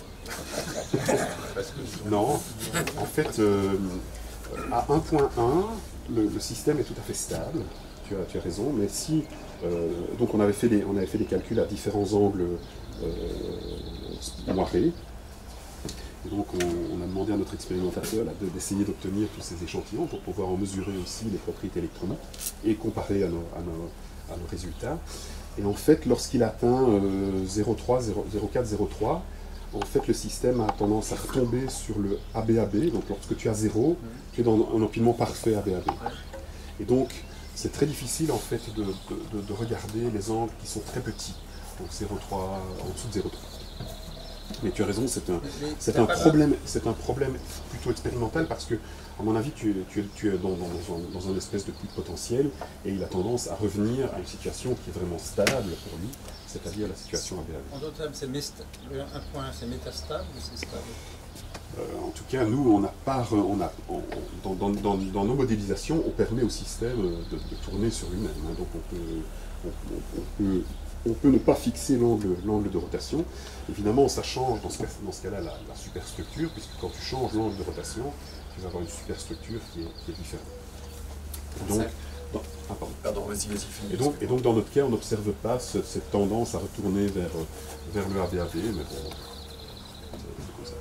Parce que Non, en fait, euh, à un point un, le, le système est tout à fait stable. Tu as, tu as raison, mais si euh, donc on avait fait des on avait fait des calculs à différents angles euh, moirés. Et donc on, on a demandé à notre expérimentateur là, de- d'essayer d'obtenir tous ces échantillons pour pouvoir en mesurer aussi les propriétés électroniques et comparer à nos, à nos, à nos résultats. Et en fait, lorsqu'il atteint euh, zéro virgule trois, zéro virgule quatre, zéro virgule trois, en fait le système a tendance à retomber sur le A B A B. Donc lorsque tu as zéro, tu es dans un empilement parfait A B A B. Et donc c'est très difficile en fait de, de- de- de regarder les angles qui sont très petits. Donc zéro virgule trois, en dessous de zéro virgule trois. Mais tu as raison, c'est un, Mais c'est t'as un, pas problème, c'est un problème plutôt expérimental parce que, à mon avis, tu es, tu es, tu es dans, dans, dans un, dans un espèce de puits de potentiel et il a tendance à revenir à une situation qui est vraiment stable pour lui, c'est-à-dire la situation A B A B. En d'autres termes, c'est mésta- le un point un, c'est métastable ou c'est stable? Euh, en tout cas, nous, on n'a pas, re- on a, on- dans, dans, dans, dans nos modélisations, on permet au système de, de tourner sur lui-même. hein. donc on peut, on, on- on peut, on peut ne pas fixer l'angle, l'angle de rotation. Évidemment, ça change dans ce, cas, dans ce cas-là la, la superstructure, puisque quand tu changes l'angle de rotation, tu vas avoir une superstructure qui est, qui est différente. Donc, dans- ah, pardon. Pardon, vas-y, vas-y, finis. Et donc, et donc, dans notre cas, on n'observe pas ce- cette tendance à retourner vers, vers le A B A B, mais bon, c'est c'est comme ça.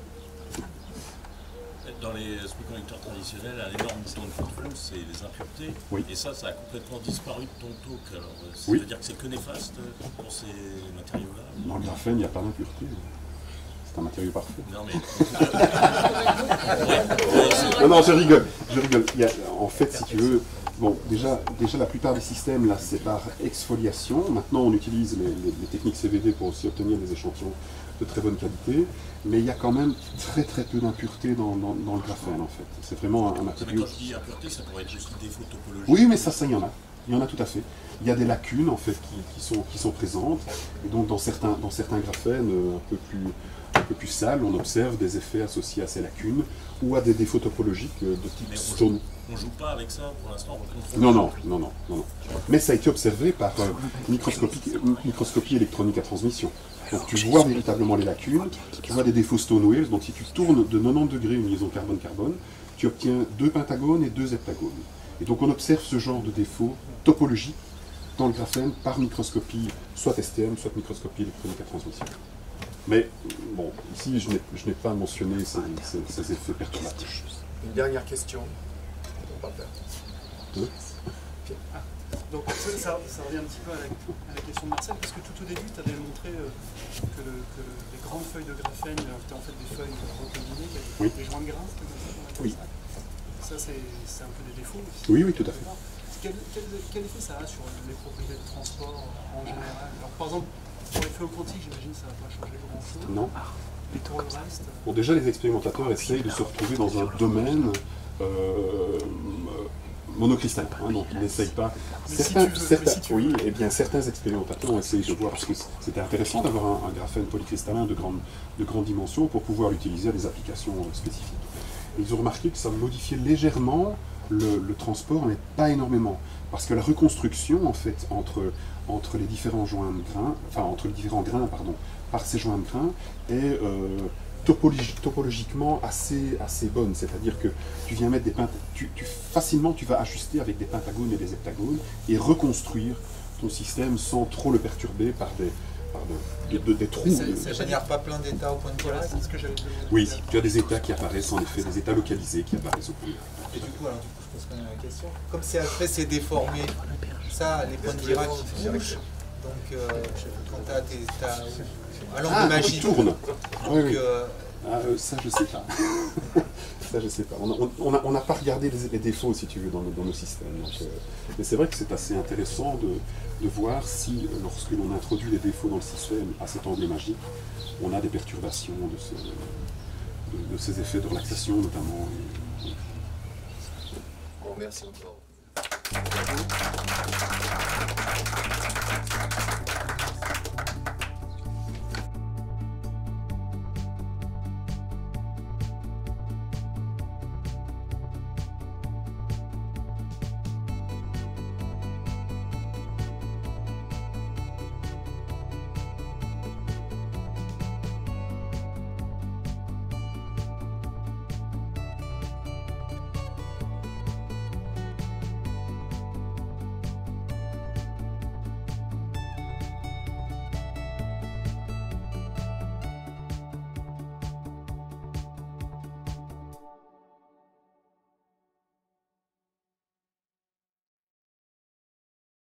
Dans les semi-conducteurs traditionnels, un énorme bouton de contrôle, c'est les impuretés. Oui. Et ça, ça a complètement disparu de ton talk. Alors, euh, Oui. c'est-à-dire que c'est que néfaste euh, pour ces matériaux-là. Dans le graphène, il n'y a pas d'impureté. C'est un matériau parfait. Non, mais. Non, non, je rigole. Je rigole. Il y a- en fait, si tu veux, bon, déjà, déjà la plupart des systèmes, là, c'est par exfoliation. Maintenant, on utilise les, les- les techniques C V D pour aussi obtenir des échantillons de très bonne qualité. Mais il y a quand même très très peu d'impuretés dans, dans- dans le graphène, en fait. C'est vraiment un, un Mais matériau... quand tu dis impureté, ça pourrait être aussi des défauts topologiques. Oui, mais ça, ça, il y en a. Il y en a tout à fait. Il y a des lacunes, en fait, qui, qui sont, qui sont présentes. Et donc, dans certains, dans certains graphènes euh, un peu plus, un peu plus sales, on observe des effets associés à ces lacunes ou à des défauts topologiques euh, de type Mais on stone. On joue pas avec ça pour l'instant, on contrôle. Non, non, non, non, non, non. Mais ça a été observé par euh, microscopie, microscopie électronique à transmission. Donc tu vois véritablement les lacunes, tu vois des défauts Stonewall. Donc si tu tournes de quatre-vingt-dix degrés une liaison carbone-carbone, tu obtiens deux pentagones et deux heptagones. Et donc on observe ce genre de défauts topologiques dans le graphène par microscopie, soit S T M, soit microscopie électronique à transmission. Mais bon, ici je n'ai je n'ai pas mentionné ces, ces- ces effets perturbatifs. Une dernière question. On va faire. Donc ça, ça- ça revient un petit peu à la, à la question de Marcel, parce que tout au tout début, tu avais montré euh, que, le, que le- les grandes feuilles de graphène euh, étaient en fait des feuilles recombinées, il y avait Oui. des joints de grains, c'était comme ça qu'on appelle Oui. ça. Ça, c'est c'est un peu des défauts aussi. Oui, oui, tout à fait. Quel, quel, quel effet ça a sur les propriétés de transport en général? Alors, par exemple, pour les feux quantiques, j'imagine que ça ne va pas changer grand-chose. Non. Et pour le reste, Bon, déjà, les expérimentateurs essayent de se retrouver dans un domaine euh, monocristallin, hein, donc ils n'essayent pas. Mais si Certains, tu veux, certains- mais si tu veux. oui, eh bien, certains expérimentateurs ont essayé de voir, parce que c'était intéressant d'avoir un, un graphène polycristallin de grande, de grande dimension pour pouvoir l'utiliser à des applications euh, spécifiques. Et ils ont remarqué que ça modifiait légèrement le, le transport, mais pas énormément. Parce que la reconstruction, en fait, entre, entre les différents joints de grains, enfin, entre les différents grains, pardon, par ces joints de grains, est euh, topologi- topologiquement assez, assez bonne. C'est-à-dire que tu viens mettre des pent- tu, tu, facilement, tu vas ajuster avec des pentagones et des heptagones et reconstruire ton système sans trop le perturber par des, par de- de- de- des trous. Ça de- ne génère pas plein d'états au point de vue voilà, reste. c'est ce que j'avais demandé. Oui, tu as des états qui apparaissent en effet, des états localisés qui apparaissent au point de vue. Et du coup, alors, du coup, je pose quand même la question. Comme c'est après c'est déformé, ça, les points de Dirac qui bougent. Donc, euh, quand tu as tes. t'as- à l'angle Ah, magique. il tourne. Donc, Oui, oui. euh, Ah, euh, ça, je sais pas. Ça, je sais pas. On n'a on, on a- on n'a pas regardé les, les défauts, si tu veux, dans, nos- dans nos systèmes. Donc, euh, mais c'est vrai que c'est assez intéressant de, de voir si, euh, lorsque l'on introduit les défauts dans le système à cet angle magique, on a des perturbations de, ce- de- de ces effets de relaxation, notamment. Et- Bon, merci encore.